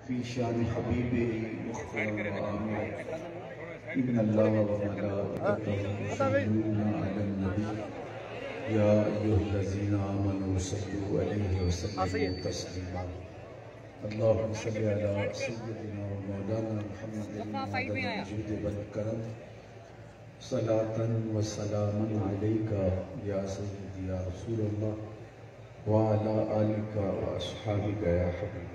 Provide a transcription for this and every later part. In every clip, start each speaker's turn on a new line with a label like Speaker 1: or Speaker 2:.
Speaker 1: في شان حبيبه مختار وآمر إن الله وملائكته يصلون على النبي يا أيها الذين آمنوا صلوا عليه وسلموا تسليما اللهم صل على سيدنا ومولانا محمد معدن الجود والكرم صلاة وسلاما عليك يا سيدي يا رسول الله وعلى آلك وأصحابك يا حبيب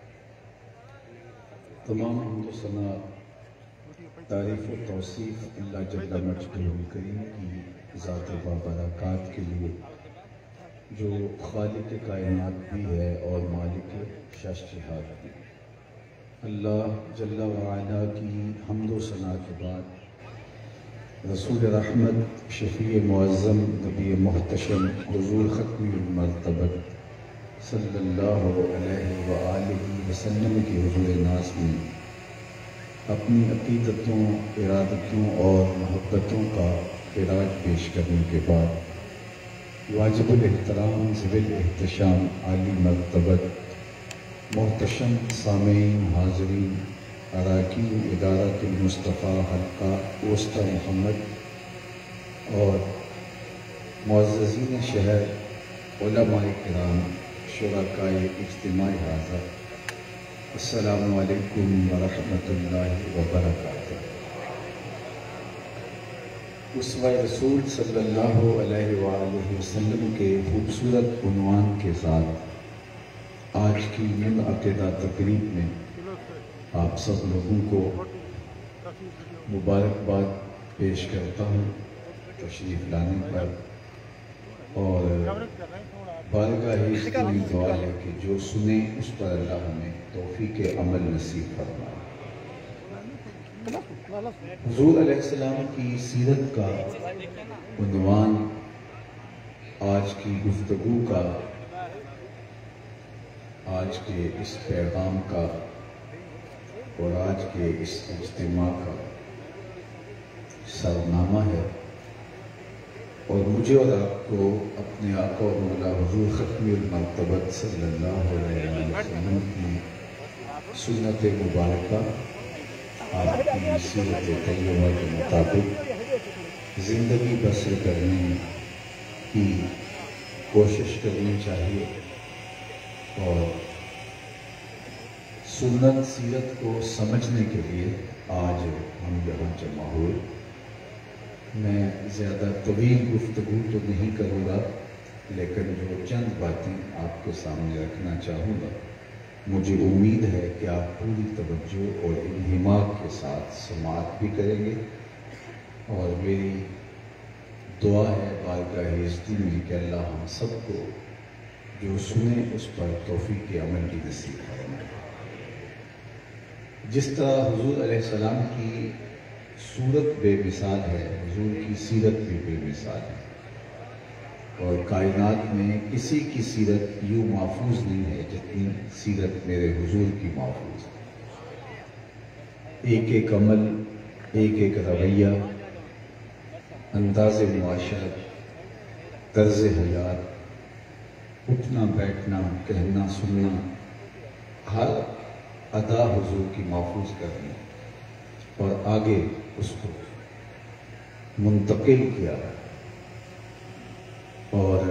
Speaker 1: تمام حمد و ثنا تعریف و توصیف اللہ جل مجدہ الکریم کی ذات بابرکات کے لیے جو خالق کائنات بھی ہے اور مالک شش جہات بھی. اللہ جل وعلا کی حمد و ثنا کے بعد رسول رحمت شفیع معظم نبی محتشم حضور ختم المرتبت صلی اللہ علیہ وآلہ وسلم کی حضور ناز میں اپنی عقیدتوں، ارادتوں اور محبتوں کا خراج پیش کرنے کے بعد واجب الاحترام ذوی الاحتشام عالی مرتبت محتشم سامعین حاضرین اراکین ادارۃ المصطفیٰ حلقہ وسطی محمد اور معززین شہر علماء کرام شرکائے اجتماع حاضر السلام علیکم ورحمۃ اللہ وبرکاتہ. اسوہ رسول صلی اللہ علیہ وآلہ وسلم کے خوبصورت عنوان کے ساتھ آج کی منعقدہ تقریب میں آپ سب لوگوں کو مبارکباد پیش کرتا ہوں تشریف لانے پر، اور بارگاہ کی دعا ہے کہ جو سنے اس پر اللہ ہمیں توفیق عمل نصیب فرمائے. حضور علیہ السلام کی سیرت کا عنوان آج کی گفتگو کا، آج کے اس پیغام کا اور آج کے اس اجتماع کا سرنامہ ہے، اور مجھے اور آپ کو اپنے آقا و مولا حضور ختم المرتبت صلی اللہ علیہ وسلم کی سنت مبارکہ، آپ کی سیرت طیبہ کے مطابق زندگی بسر کرنے کی کوشش کرنی چاہیے، اور سنت سیرت کو سمجھنے کے لیے آج ہم یہاں جمع ہوئے. میں زیادہ طویل گفتگو تو نہیں کروں گا، لیکن جو چند باتیں آپ کے سامنے رکھنا چاہوں گا، مجھے امید ہے کہ آپ پوری توجہ اور انہماک کے ساتھ سماعت بھی کریں گے، اور میری دعا ہے بارگاہ عزتی میں کہ اللہ ہم سب کو جو سنیں اس پر توفیق عمل کی نصیب فرمائے. جس طرح حضور علیہ السلام کی صورت بے مثال ہے، حضور کی سیرت بھی بے مثال ہے، اور کائنات میں کسی کی سیرت یوں محفوظ نہیں ہے جتنی سیرت میرے حضور کی محفوظ ہے. ایک ایک عمل، ایک ایک رویہ، انداز معاشرت، طرز حیات، اٹھنا بیٹھنا، کہنا سننا، ہر ادا حضور کی محفوظ کرنی اور آگے اس کو منتقل کیا، اور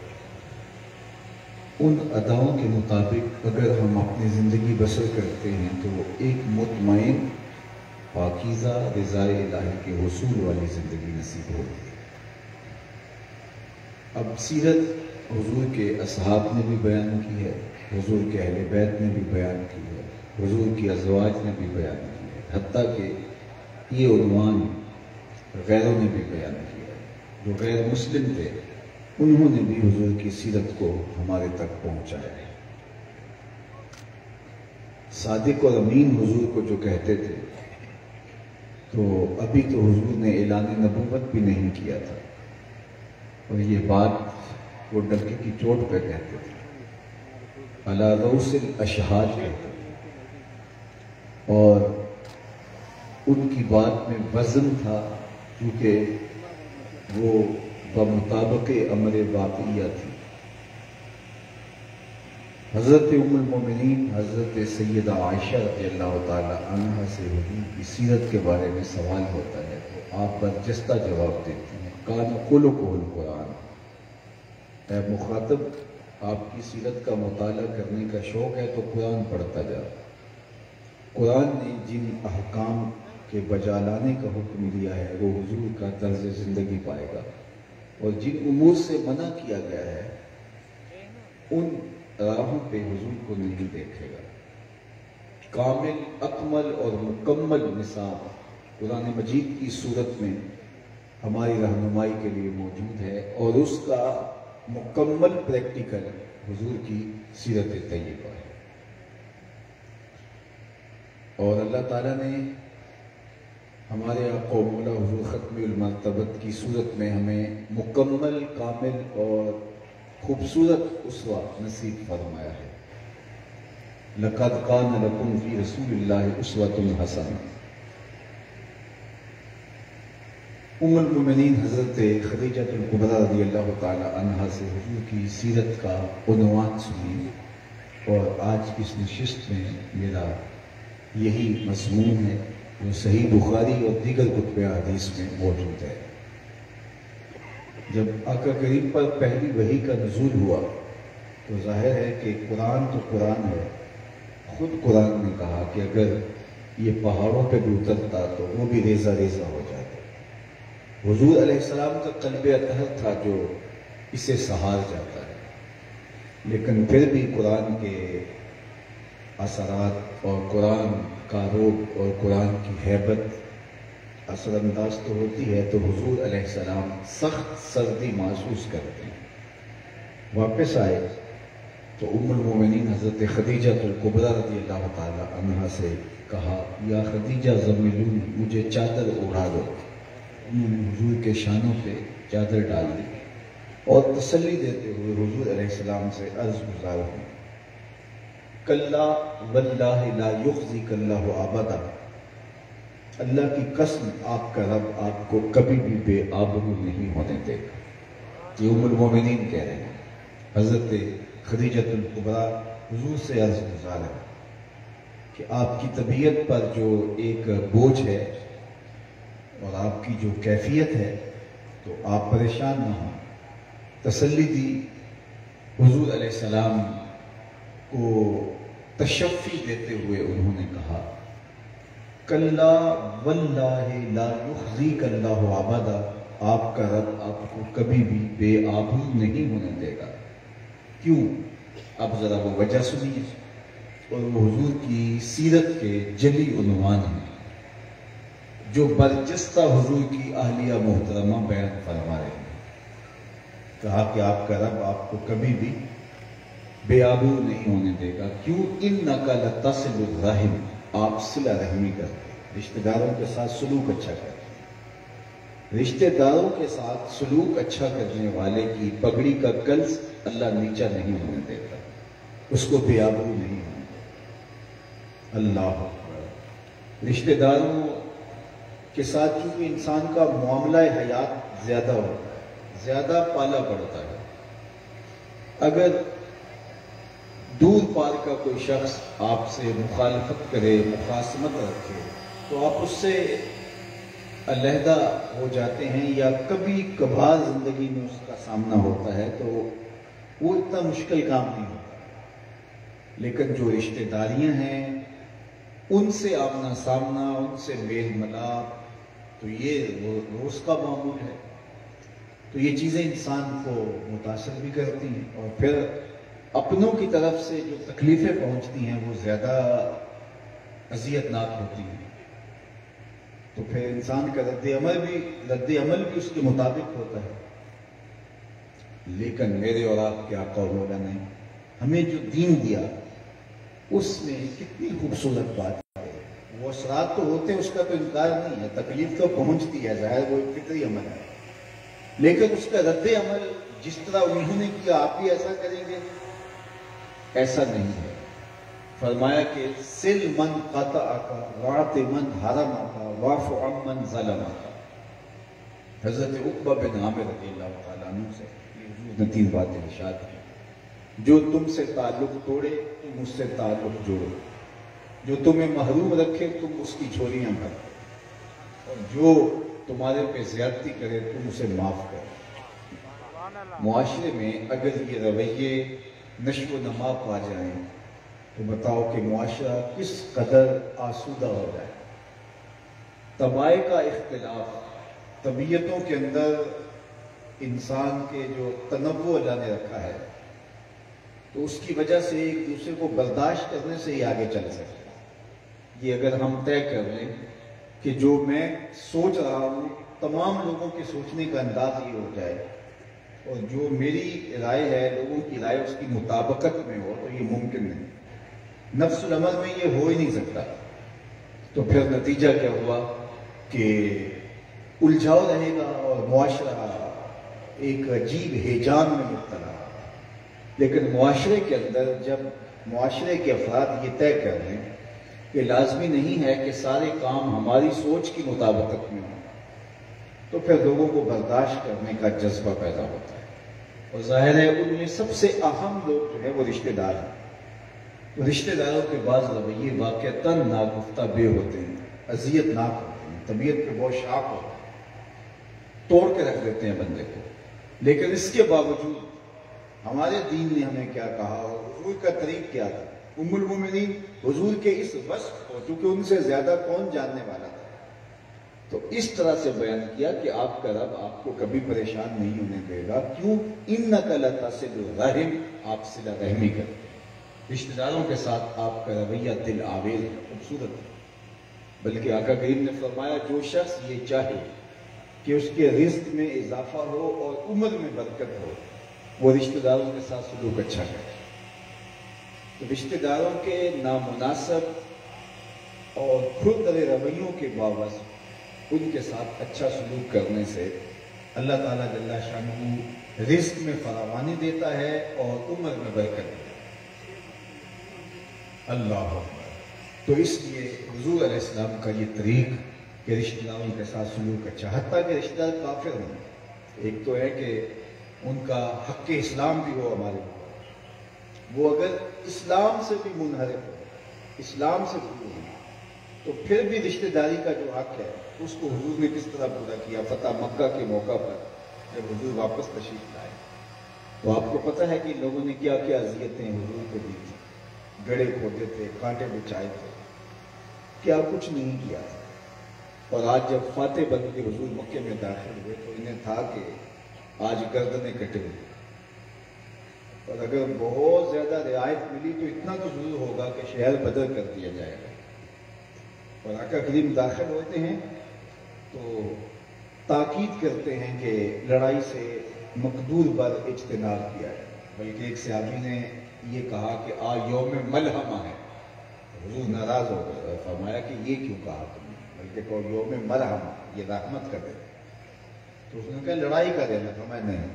Speaker 1: ان اداؤں کے مطابق اگر ہم اپنی زندگی بسر کرتے ہیں تو ایک مطمئن پاکیزہ رضائے الہی کے حصول والی زندگی نصیب ہوتی ہے. اب سیرت حضور کے اصحاب نے بھی بیان کی ہے، حضور کے اہل بیت نے بھی بیان کی ہے، حضور کی ازواج نے بھی بیان کی ہے، حتیٰ کہ یہ عنوان غیروں نے بھی بیان کیا. جو غیر مسلم تھے انہوں نے بھی حضور کی سیرت کو ہمارے تک پہنچایا. صادق اور امین حضور کو جو کہتے تھے، تو ابھی تو حضور نے اعلان نبوت بھی نہیں کیا تھا، اور یہ بات وہ ڈنکے کی چوٹ پہ کہتے تھے، علی رؤوس الاشہاد کہتے تھے، اور ان کی بات میں وزن تھا، کیونکہ وہ بمطابق امر واقعیہ تھی. حضرت ام المومنین حضرت سیدہ عائشہ رضی اللہ تعالی عنہ سے حضور کی سیرت کے بارے میں سوال ہوتا ہے تو آپ برجستہ جواب دیتے ہیں کان خلقہ القرآن۔ اے مخاطب، آپ کی سیرت کا مطالعہ کرنے کا شوق ہے تو قرآن پڑھتا جا۔ قرآن نے جن احکام کے بجا لانے کا حکم دیا ہے وہ حضور کا طرز زندگی پائے گا، اور جن امور سے منع کیا گیا ہے ان راہوں پہ حضور کو نہیں دیکھے گا۔ کامل، اکمل اور مکمل نصاب قرآن مجید کی صورت میں ہماری رہنمائی کے لیے موجود ہے، اور اس کا مکمل پریکٹیکل حضور کی سیرت طیبہ ہے۔ اور اللہ تعالیٰ نے ہمارے آقا و مولا حضور ختم المرتبت کی صورت میں ہمیں مکمل، کامل اور خوبصورت اسوہ نصیب فرمایا ہے۔ لَقَدْ كَانَ لَكُمْ فِي رَسُولِ اللَّهِ أُسْوَةٌ حَسَنَةٌ۔ ام المومنین حضرت خدیجہ الکبریٰ رضی اللہ تعالی عنہ سے حضور کی سیرت کا عنوان سنی، اور آج اس نشست میں میرا یہی مضمون ہے جو صحیح بخاری اور دیگر کتب حدیث میں موجود ہے۔ جب آقا کریم پر پہلی وحی کا نزول ہوا تو ظاہر ہے کہ قرآن تو قرآن ہے، خود قرآن نے کہا کہ اگر یہ پہاڑوں پہ بھی اترتا تو وہ بھی ریزہ ریزہ ہو جاتا۔ حضور علیہ السلام کا قلب اطہر تھا جو اسے سہار جاتا ہے، لیکن پھر بھی قرآن کے اثرات اور قرآن کا روب اور قرآن کی ہیبت اثر انداز تو ہوتی ہے، تو حضور علیہ السلام سخت سردی محسوس کرتے ہیں۔ واپس آئے تو ام المومنین حضرت خدیجہ الکبریٰ رضی اللہ تعالی عنہ سے کہا یا خدیجہ زملونی، مجھے چادر اڑا دو۔ انہوں نے حضور کے شانوں پہ چادر ڈال دی اور تسلی دیتے ہوئے حضور علیہ السلام سے عرض گزار ہوئی کلا واللہ لا یخزیک اللہ ابدا، اللہ کی قسم آپ کا رب آپ کو کبھی بھی بے آبرو نہیں ہونے دے گا۔ یہ ام المومنین کہہ رہے ہیں۔ حضرت خدیجہ الکبریٰ حضور سے عرض گزار ہے کہ آپ کی طبیعت پر جو ایک بوجھ ہے اور آپ کی جو کیفیت ہے تو آپ پریشان نہ ہوں۔ تسلی دی۔ حضور علیہ السلام کو تشفی دیتے ہوئے انہوں نے کہا کلا واللہ لا یخزیک اللہ ابدا، آپ کا رب آپ کو کبھی بھی بے آبرو نہیں ہونے دے گا۔ کیوں؟ اب ذرا وہ وجہ سنیے، اور وہ حضور کی سیرت کے جلی عنوان ہیں جو برجستہ حضور کی اہلیہ محترمہ بیان فرما رہے ہیں۔ کہا کہ آپ کا رب آپ کو کبھی بھی بے آبرو نہیں ہونے دے گا۔ کیوں؟ انک لتصل الرحم، آپ صلہ رحمی کرتے ہیں، رشتہ داروں کے ساتھ سلوک اچھا کرتے ہیں۔ رشتہ داروں کے ساتھ سلوک اچھا کرنے والے کی پگڑی کا گلز اللہ نیچا نہیں ہونے دیتا، اس کو بے آبرو نہیں ہونے دیتا۔ اللہ اکبر۔ رشتہ داروں کے ساتھ چونکہ انسان کا معاملہ حیات زیادہ ہوتا ہے، زیادہ پالا پڑتا ہے۔ اگر دور پار کا کوئی شخص آپ سے مخالفت کرے، مخاصمت رکھے، تو آپ اس سے علیحدہ ہو جاتے ہیں، یا کبھی کبھار زندگی میں اس کا سامنا ہوتا ہے تو وہ اتنا مشکل کام نہیں ہوتا۔ لیکن جو رشتہ داریاں ہیں ان سے آمنا سامنا، ان سے میل ملاپ، تو یہ روز کا معمول ہے۔ تو یہ چیزیں انسان کو متاثر بھی کرتی ہیں، اور پھر اپنوں کی طرف سے جو تکلیفیں پہنچتی ہیں وہ زیادہ اذیت ناک ہوتی ہیں۔ تو پھر انسان کا رد عمل بھی اس کے مطابق ہوتا ہے۔ لیکن میرے اور آپ کے آقا و مولا نے ہمیں جو دین دیا اس میں کتنی خوبصورت بات ہے۔ وہ اثرات تو ہوتے ہیں، اس کا تو انکار نہیں ہے، تکلیف تو پہنچتی ہے، ظاہر وہ ایک فطری عمل ہے، لیکن اس کا رد عمل جس طرح انہوں نے کیا آپ بھی ایسا کریں گے، ایسا نہیں ہے۔ فرمایا کہ سل من قطعک واعط من حرمک واعف عمن ظلمک۔ حضرت عقبہ بن عامر رضی اللہ تعالیٰ عنہ سے حضور نے 3 باتیں ارشاد کی۔ جو تم سے تعلق توڑے تم اس سے تعلق جوڑو، جو تمہیں محروم رکھے تم اس کی جھولیاں بھرو، اور جو تمہارے پہ زیادتی کرے تم اسے معاف کرو۔ معاشرے میں اگر یہ رویے نشو و نما پا جائیں تو بتاؤ کہ معاشرہ کس قدر آسودہ ہو جائے۔ طبائع کا اختلاف، طبیعتوں کے اندر انسان کے جو تنوع اللہ نے رکھا ہے، تو اس کی وجہ سے ایک دوسرے کو برداشت کرنے سے ہی آگے چل سکتے ہیں۔ یہ اگر ہم طے کر لیں کہ جو میں سوچ رہا ہوں تمام لوگوں کے سوچنے کا انداز یہ ہو جائے، اور جو میری رائے ہے لوگوں کی رائے اس کی مطابقت میں ہو، تو یہ ممکن نہیں، نفس العمل میں یہ ہو ہی نہیں سکتا۔ تو پھر نتیجہ کیا ہوا کہ الجھاؤ رہے گا اور معاشرہ ایک عجیب ہیجان میں مبتلا۔ لیکن معاشرے کے اندر جب معاشرے کے افراد یہ طے کر لیں کہ لازمی نہیں ہے کہ سارے کام ہماری سوچ کی مطابقت میں ہوں، تو پھر لوگوں کو برداشت کرنے کا جذبہ پیدا ہوتا ہے۔ اور ظاہر ہے ان میں سب سے اہم لوگ جو ہے وہ رشتہ دار ہیں۔ رشتہ داروں کے بعض رویے واقعتاً ناگفتہ بے ہوتے ہیں، اذیت ناک ہوتے ہیں، طبیعت پہ بہت شاق ہوتے ہیں، توڑ کے رکھ دیتے ہیں بندے کو۔ لیکن اس کے باوجود ہمارے دین نے ہمیں کیا کہا اور حضور کا طریق کیا تھا؟ ام المومنین حضور کے اس وصف کو، چونکہ ان سے زیادہ کون جاننے والا تھا، تو اس طرح سے بیان کیا کہ آپ کا رب آپ کو کبھی پریشان نہیں ہونے دے گا۔ کیوں؟ اِنَّكَ لَتَصِلُ الرَّحِمَ، آپ صلہ رحمی کرتے ہیں، رشتہ داروں کے ساتھ آپ کا رویہ دل آویز ہے، خوبصورت ہے۔ بلکہ آقا کریم نے فرمایا جو شخص یہ چاہے کہ اس کے رزق میں اضافہ ہو اور عمر میں برکت ہو، وہ رشتہ داروں کے ساتھ سلوک اچھا کرے۔ تو رشتہ داروں کے نامناسب اور کھردرے رویوں کے باوجود ان کے ساتھ اچھا سلوک کرنے سے اللہ تعالیٰ جل شانہ رزق میں فراوانی دیتا ہے اور عمر میں برکت دیتا ہے۔ اللہ اکبر۔ تو اس لیے حضور علیہ السلام کا یہ طریق کہ رشتہ داروں کے ساتھ سلوک اچھا، حتیٰ کہ رشتہ دار کافر ہوں، ایک تو ہے کہ ان کا حق اسلام بھی ہو ہمارے اوپر، وہ اگر اسلام سے بھی منحرف ہو، اسلام سے دور ہو، تو پھر بھی رشتہ داری کا جو حق ہے اس کو حضور نے کس طرح پورا کیا۔ فتح مکہ کے موقع پر جب حضور واپس تشریف لائے تو آپ کو پتہ ہے کہ لوگوں نے کیا کیا اذیتیں حضور کو دی تھی، گڑھے کھودے تھے، کانٹے بچھائے تھے، کیا کچھ نہیں کیا تھا۔ اور آج جب فاتح بن کے حضور مکے میں داخل ہوئے تو انہیں تھا کہ آج گردنیں کٹے ہوئے، اور اگر بہت زیادہ رعایت ملی تو اتنا تو ضرور ہوگا کہ شہر بدر کر دیا جائے گا۔ اور آقا کریم داخل ہوتے ہیں تو تاکید کرتے ہیں کہ لڑائی سے مقدور پر اجتناب کیا ہے، بلکہ ایک صحابی نے یہ کہا کہ یوم ملحمہ ہے، حضور ناراض ہو گئے، فرمایا کہ یہ کیوں کہا تم نے، بلکہ کہو یوم ملحمہ، یہ رحمت کا دن۔ تو اس نے کہا لڑائی کا دن ہے، فرمایا نہیں۔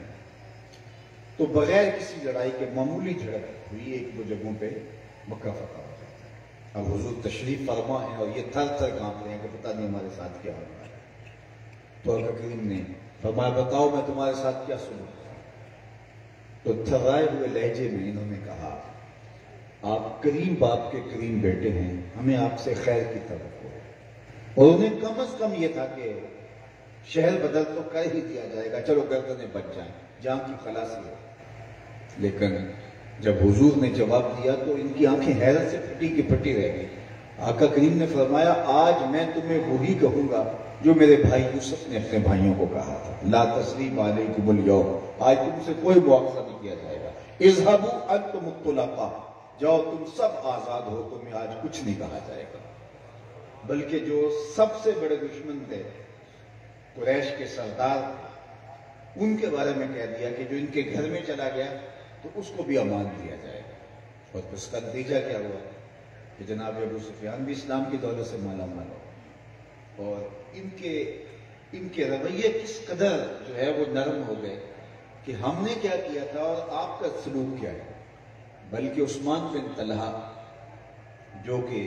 Speaker 1: تو بغیر کسی لڑائی کے معمولی جھڑپ ہوئی ایک دو جگہوں پہ مکہ فتح ہو جاتا ہے۔ اب حضور تشریف فرما ہے اور یہ تھر تھر کانپ رہے ہیں کہ پتہ نہیں ہمارے ساتھ کیا ہوگا۔ تو آقا کریم نے فرمایا بتاؤ میں تمہارے ساتھ کیا سلوک کروں؟ تو تھرائے ہوئے لہجے میں انہوں نے کہا آپ کریم باپ کے کریم بیٹے ہیں، ہمیں آپ سے خیر کی توقع ہے۔ اور انہیں کم از کم یہ تھا کہ شہر بدل تو کر ہی دیا جائے گا، چلو گردنیں بچ جائیں، جان کی خلاصی ہے۔ لیکن جب حضور نے جواب دیا تو ان کی آنکھیں حیرت سے پھٹی کی پھٹی رہ گئی۔ آقا کریم نے فرمایا آج میں تمہیں وہی کہوں گا جو میرے بھائی یوسف نے اپنے بھائیوں کو کہا تھا، لا تثریب علیکم اليوم، آج تم سے کوئی مواخذہ نہیں کیا جائے گا، اذهبوا انتم الطلقاء، جاؤ تم سب آزاد ہو، تمہیں آج کچھ نہیں کہا جائے گا۔ بلکہ جو سب سے بڑے دشمن تھے، قریش کے سردار، ان کے بارے میں کہہ دیا کہ جو ان کے گھر میں چلا گیا تو اس کو بھی امان دیا جائے گا۔ اور اس کا نتیجہ کیا ہوا کہ جناب ابو سفیان بھی اسلام کی دولت سے مالا مال ہو، اور ان کے رویے کس قدر جو ہے وہ نرم ہو گئے کہ ہم نے کیا کیا تھا اور آپ کا سلوک کیا ہے۔ بلکہ عثمان بن طلحہ جو کہ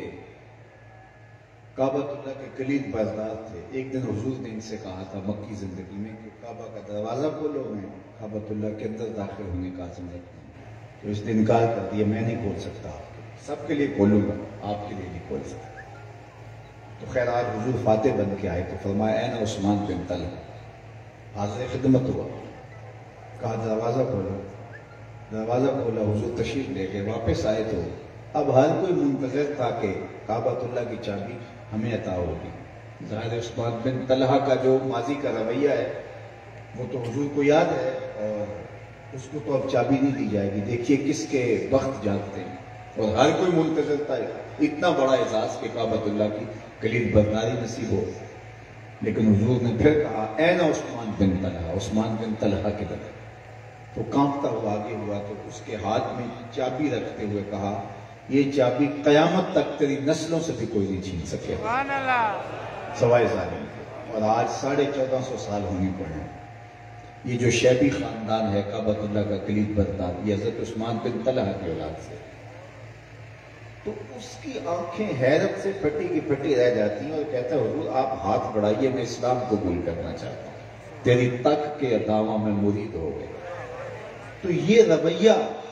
Speaker 1: کعبہ اللہ کے کلید بازدار تھے، ایک دن حضور نے ان سے کہا تھا مکی زندگی میں کہ کعبہ کا دروازہ کھولو، میں کعبہ اللہ کے اندر داخل ہونے کا عزم رکھتا ہوں۔ تو اس نے انکار کر دیا، میں نہیں کھول سکتا، آپ کے سب کے لیے کھولوں گا، آپ کے لیے نہیں کھول سکتا۔ تو خیر آج حضور فاتح بن کے آئے تو فرمایا اے نا عثمان بن طلحہ، حاضر خدمت ہوا، کہا دروازہ کھولو، دروازہ کھولا، حضور تشریف لے گئے، واپس آئے تو اب ہر کوئی منتظر تھا کہ کعبۃ اللہ کی چابی ہمیں عطا ہوگی۔ ظاہر عثمان بن طلحہ کا جو ماضی کا رویہ ہے وہ تو حضور کو یاد ہے، اور اس کو تو اب چابی نہیں دی جائے گی۔ دیکھیے کس کے وقت جانتے ہیں، اور ہر کوئی منتظر تھا اتنا بڑا اعزاز کہ کعبۃ اللہ کی کلید برداری نصیب ہو۔ لیکن حضور نے پھر کہا اے نا عثمان بن طلحہ، عثمان بن طلحہ کے بدلے تو کانپتا ہوا آگے ہوا، تو اس کے ہاتھ میں چابی رکھتے ہوئے کہا یہ چابی قیامت تک تیری نسلوں سے بھی کوئی نہیں چھین سکے سوائے ظالم کے۔ اور آج 1450 سال ہونے پر ہیں، یہ جو شیبی خاندان ہے کعبۃ اللہ کا کلید بردار، یہ حضرت عثمان بن طلحہ کی اولاد سے، تو اس کی آنکھیں حیرت سے پھٹی کی پھٹی رہ جاتی ہیں، اور کہتا ہے حضور آپ ہاتھ بڑھائیے، میں اسلام قبول کرنا چاہتا ہوں، تیری تک کے داموں میں مرید ہو گئے۔ تو یہ رویہ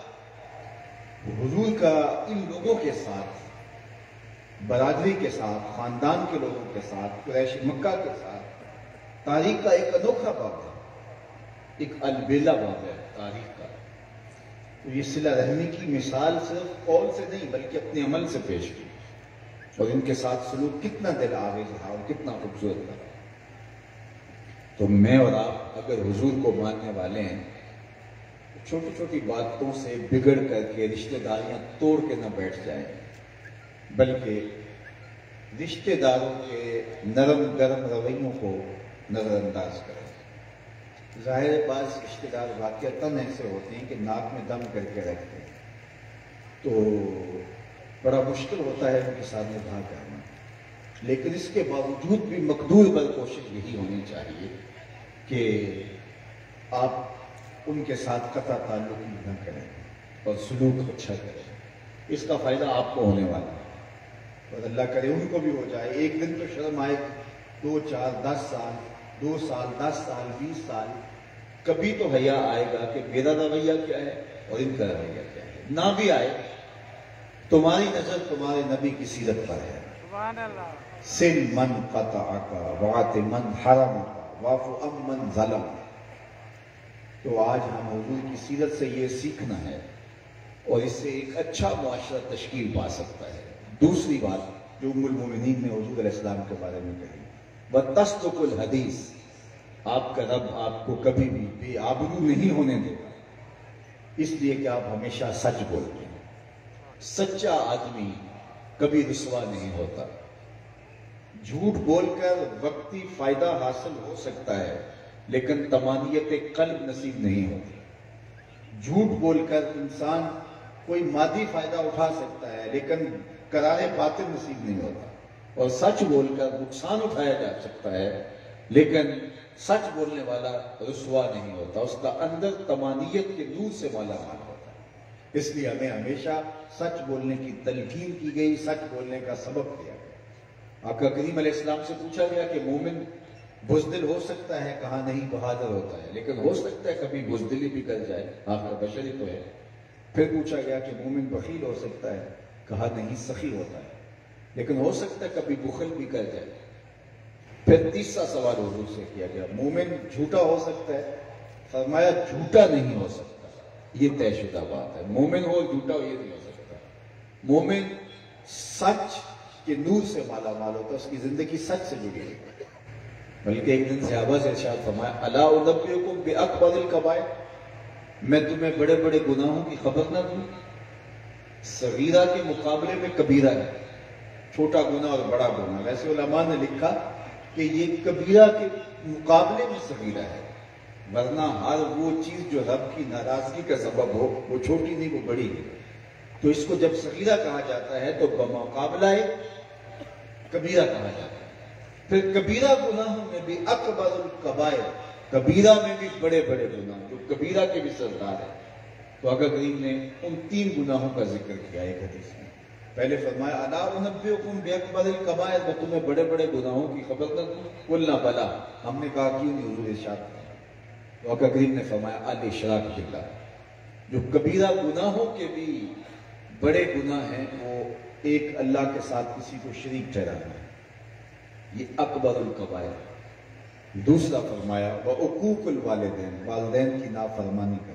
Speaker 1: حضور کا ان لوگوں کے ساتھ، برادری کے ساتھ، خاندان کے لوگوں کے ساتھ، قریش مکہ کے ساتھ، تاریخ کا ایک انوکھا باب ہے، ایک البیلا باب ہے تاریخ کا۔ تو یہ صلہ رحمی کی مثال صرف قول سے نہیں بلکہ اپنے عمل سے پیش کی، اور ان کے ساتھ سلوک کتنا دل آویز رہا اور کتنا خوبصورت رہا۔ تو میں اور آپ اگر حضور کو ماننے والے ہیں، چھوٹی چھوٹی باتوں سے بگڑ کر کے رشتہ داریاں توڑ کے نہ بیٹھ جائیں، بلکہ رشتہ داروں کے نرم گرم رویوں کو نظر انداز کریں۔ ظاہر بعض رشتہ دار واقعتاً ایسے ہوتے ہیں کہ ناک میں دم کر کے رکھتے ہیں، تو بڑا مشکل ہوتا ہے ان کے ساتھ نبھا کرنا، لیکن اس کے باوجود بھی مقدور پر کوشش یہی ہونی چاہیے کہ آپ ان کے ساتھ قطع تعلق نہ کریں اور سلوک اچھا کریں، اس کا فائدہ آپ کو ہونے والا ہے، اور اللہ کرے ان کو بھی ہو جائے۔ ایک دن تو شرم آئے، 2 4 10 سال، 2 سال 10 سال 20 سال، کبھی تو حیا آئے گا کہ میرا رویہ کیا ہے اور ان کا رویہ کیا ہے۔ نہ بھی آئے، تمہاری نظر تمہارے نبی کی سیرت پر ہے، سن من قطعک وعت من حرمک واعف عن من ظلمک۔ تو آج ہم حضور کی سیرت سے یہ سیکھنا ہے، اور اس سے ایک اچھا معاشرہ تشکیل پا سکتا ہے۔ دوسری بات جو ام المومنین نے حضور علیہ السلام کے بارے میں کہی، وَتَصْدُقُ الْحَدِيث، آپ کا رب آپ کو کبھی بھی بے آبرو نہیں ہونے دے گا، اس لیے کہ آپ ہمیشہ سچ بولتے ہیں۔ سچا آدمی کبھی رسوا نہیں ہوتا۔ جھوٹ بول کر وقتی فائدہ حاصل ہو سکتا ہے لیکن طمانیت قلب نصیب نہیں ہوتی۔ جھوٹ بول کر انسان کوئی مادی فائدہ اٹھا سکتا ہے لیکن قرار باطن نصیب نہیں ہوتا، اور سچ بول کر نقصان اٹھایا جا سکتا ہے لیکن سچ بولنے والا رسوا نہیں ہوتا، اس کا اندر طمانیت کے نور سے مالا مال ہوتا ہے۔ اس لیے ہمیں ہمیشہ سچ بولنے کی تلقین کی گئی، سچ بولنے کا سبب دیا گیا۔ آقا کریم علیہ السلام سے پوچھا گیا کہ مومن بزدل ہو سکتا ہے؟ کہا نہیں، بہادر ہوتا ہے، لیکن ہو سکتا ہے کبھی بزدلی بھی کر جائے، آخر بشری تو ہے۔ پھر پوچھا گیا کہ مومن بخیل ہو سکتا ہے؟ کہا نہیں، سخی ہوتا ہے، لیکن ہو سکتا ہے کبھی بخل بھی کر جائے۔ پھر تیسرا سوال حضور سے کیا گیا، مومن جھوٹا ہو سکتا ہے؟ فرمایا جھوٹا نہیں ہو سکتا، یہ طے شدہ بات ہے، مومن ہو جھوٹا ہو یہ نہیں ہو سکتا۔ مومن سچ کے نور سے مالا مال ہوتا ہے، اس کی زندگی سچ سے جڑی ہوئی ہے۔ بلکہ ایک دن صحابہ سے ارشاد فرمایا، الا انبئکم باکبر الکبائر، میں تمہیں بڑے بڑے گناہوں کی خبر نہ دوں؟ صغیرہ کے مقابلے میں کبیرہ ہے، چھوٹا گناہ اور بڑا گناہ۔ ویسے علماء نے لکھا کہ یہ کبیرہ کے مقابلے میں صغیرہ ہے، ورنہ ہر وہ چیز جو رب کی ناراضگی کا سبب ہو وہ چھوٹی نہیں، وہ بڑی ہے۔ تو اس کو جب صغیرہ کہا جاتا ہے تو بمقابلہ کبیرہ کہا جاتا ہے۔ پھر کبیرہ گناہوں میں بھی اکبر الکبائر، کبیرہ میں بھی بڑے بڑے گناہ جو کبیرہ کے بھی سردار ہیں۔ تو آقا کریم نے ان 3 گناہوں کا ذکر کیا ایک حدیث میں۔ پہلے فرمایا الا انبئکم باکبر الکبائر، میں تمہیں بڑے بڑے گناہوں کی خبر نہ دوں؟ قلنا بلا، ہم نے کہا کیوں نہیں حضور ارشاد فرمایا؟ تو آقا کریم نے فرمایا الاشراک باللہ، جو کبیرہ گناہوں کے بھی بڑے گناہ ہیں، وہ ایک اللہ کے ساتھ کسی کو شریک ٹھہرانا ہے، یہ اکبر الکبائر۔ دوسرا فرمایا وعقوق الوالدین، والدین کی نافرمانی کرنا۔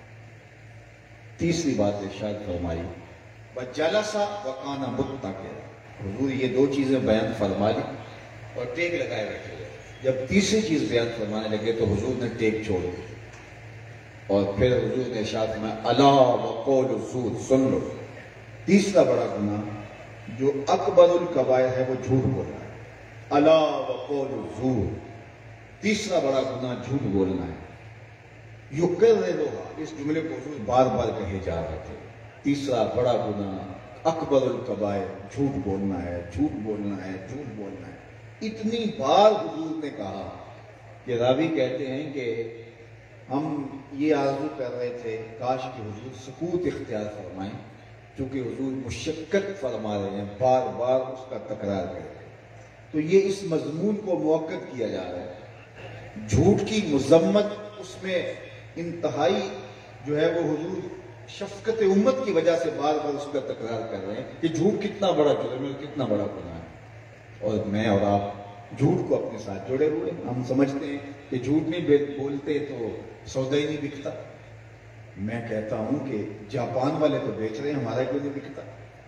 Speaker 1: تیسری بات ارشاد فرمائی وجلس وکان متکئا۔ حضور یہ دو چیزیں بیان فرما لی اور ٹیک لگائے بیٹھے ہوئے۔ جب تیسری چیز بیان فرمانے لگے تو حضور نے ٹیک چھوڑ دی اور پھر حضور نے ارشاد فرمایا الا وقول الزور، سن لو، تیسرا بڑا گناہ جو اکبر الکبائر ہے وہ جھوٹ بولنا ہے۔ الا وقول الزور، تیسرا بڑا گناہ جھوٹ بولنا ہے۔ یکررھا، اس جملے کو حضور بار بار کہے جا رہے تھے، تیسرا بڑا گناہ اکبر الکبائر جھوٹ بولنا ہے، جھوٹ بولنا ہے، جھوٹ بولنا ہے۔ اتنی بار حضور نے کہا کہ راوی کہتے ہیں کہ ہم یہ آرزو کر رہے تھے کاش کہ حضور سکوت اختیار فرمائیں، چونکہ حضور مشقت فرما رہے ہیں، بار بار اس کا تکرار کر رہے ہیں۔ تو یہ اس مضمون کو موقع کیا جا رہا ہے، جھوٹ کی مذمت، اس میں انتہائی جو ہے وہ حضور شفقت امت کی وجہ سے بار بار اس کا تکرار کر رہے ہیں کہ جھوٹ کتنا بڑا جرم ہے، کتنا بڑا گناہ ہے۔ اور میں اور آپ جھوٹ کو اپنے ساتھ جوڑے ہوئے، ہم سمجھتے ہیں کہ جھوٹ نہیں بولتے تو سودا ہی نہیں بکتا۔ میں کہتا ہوں کہ جاپان والے تو بیچ رہے ہیں، ہمارا کیوں نہیں بکتا؟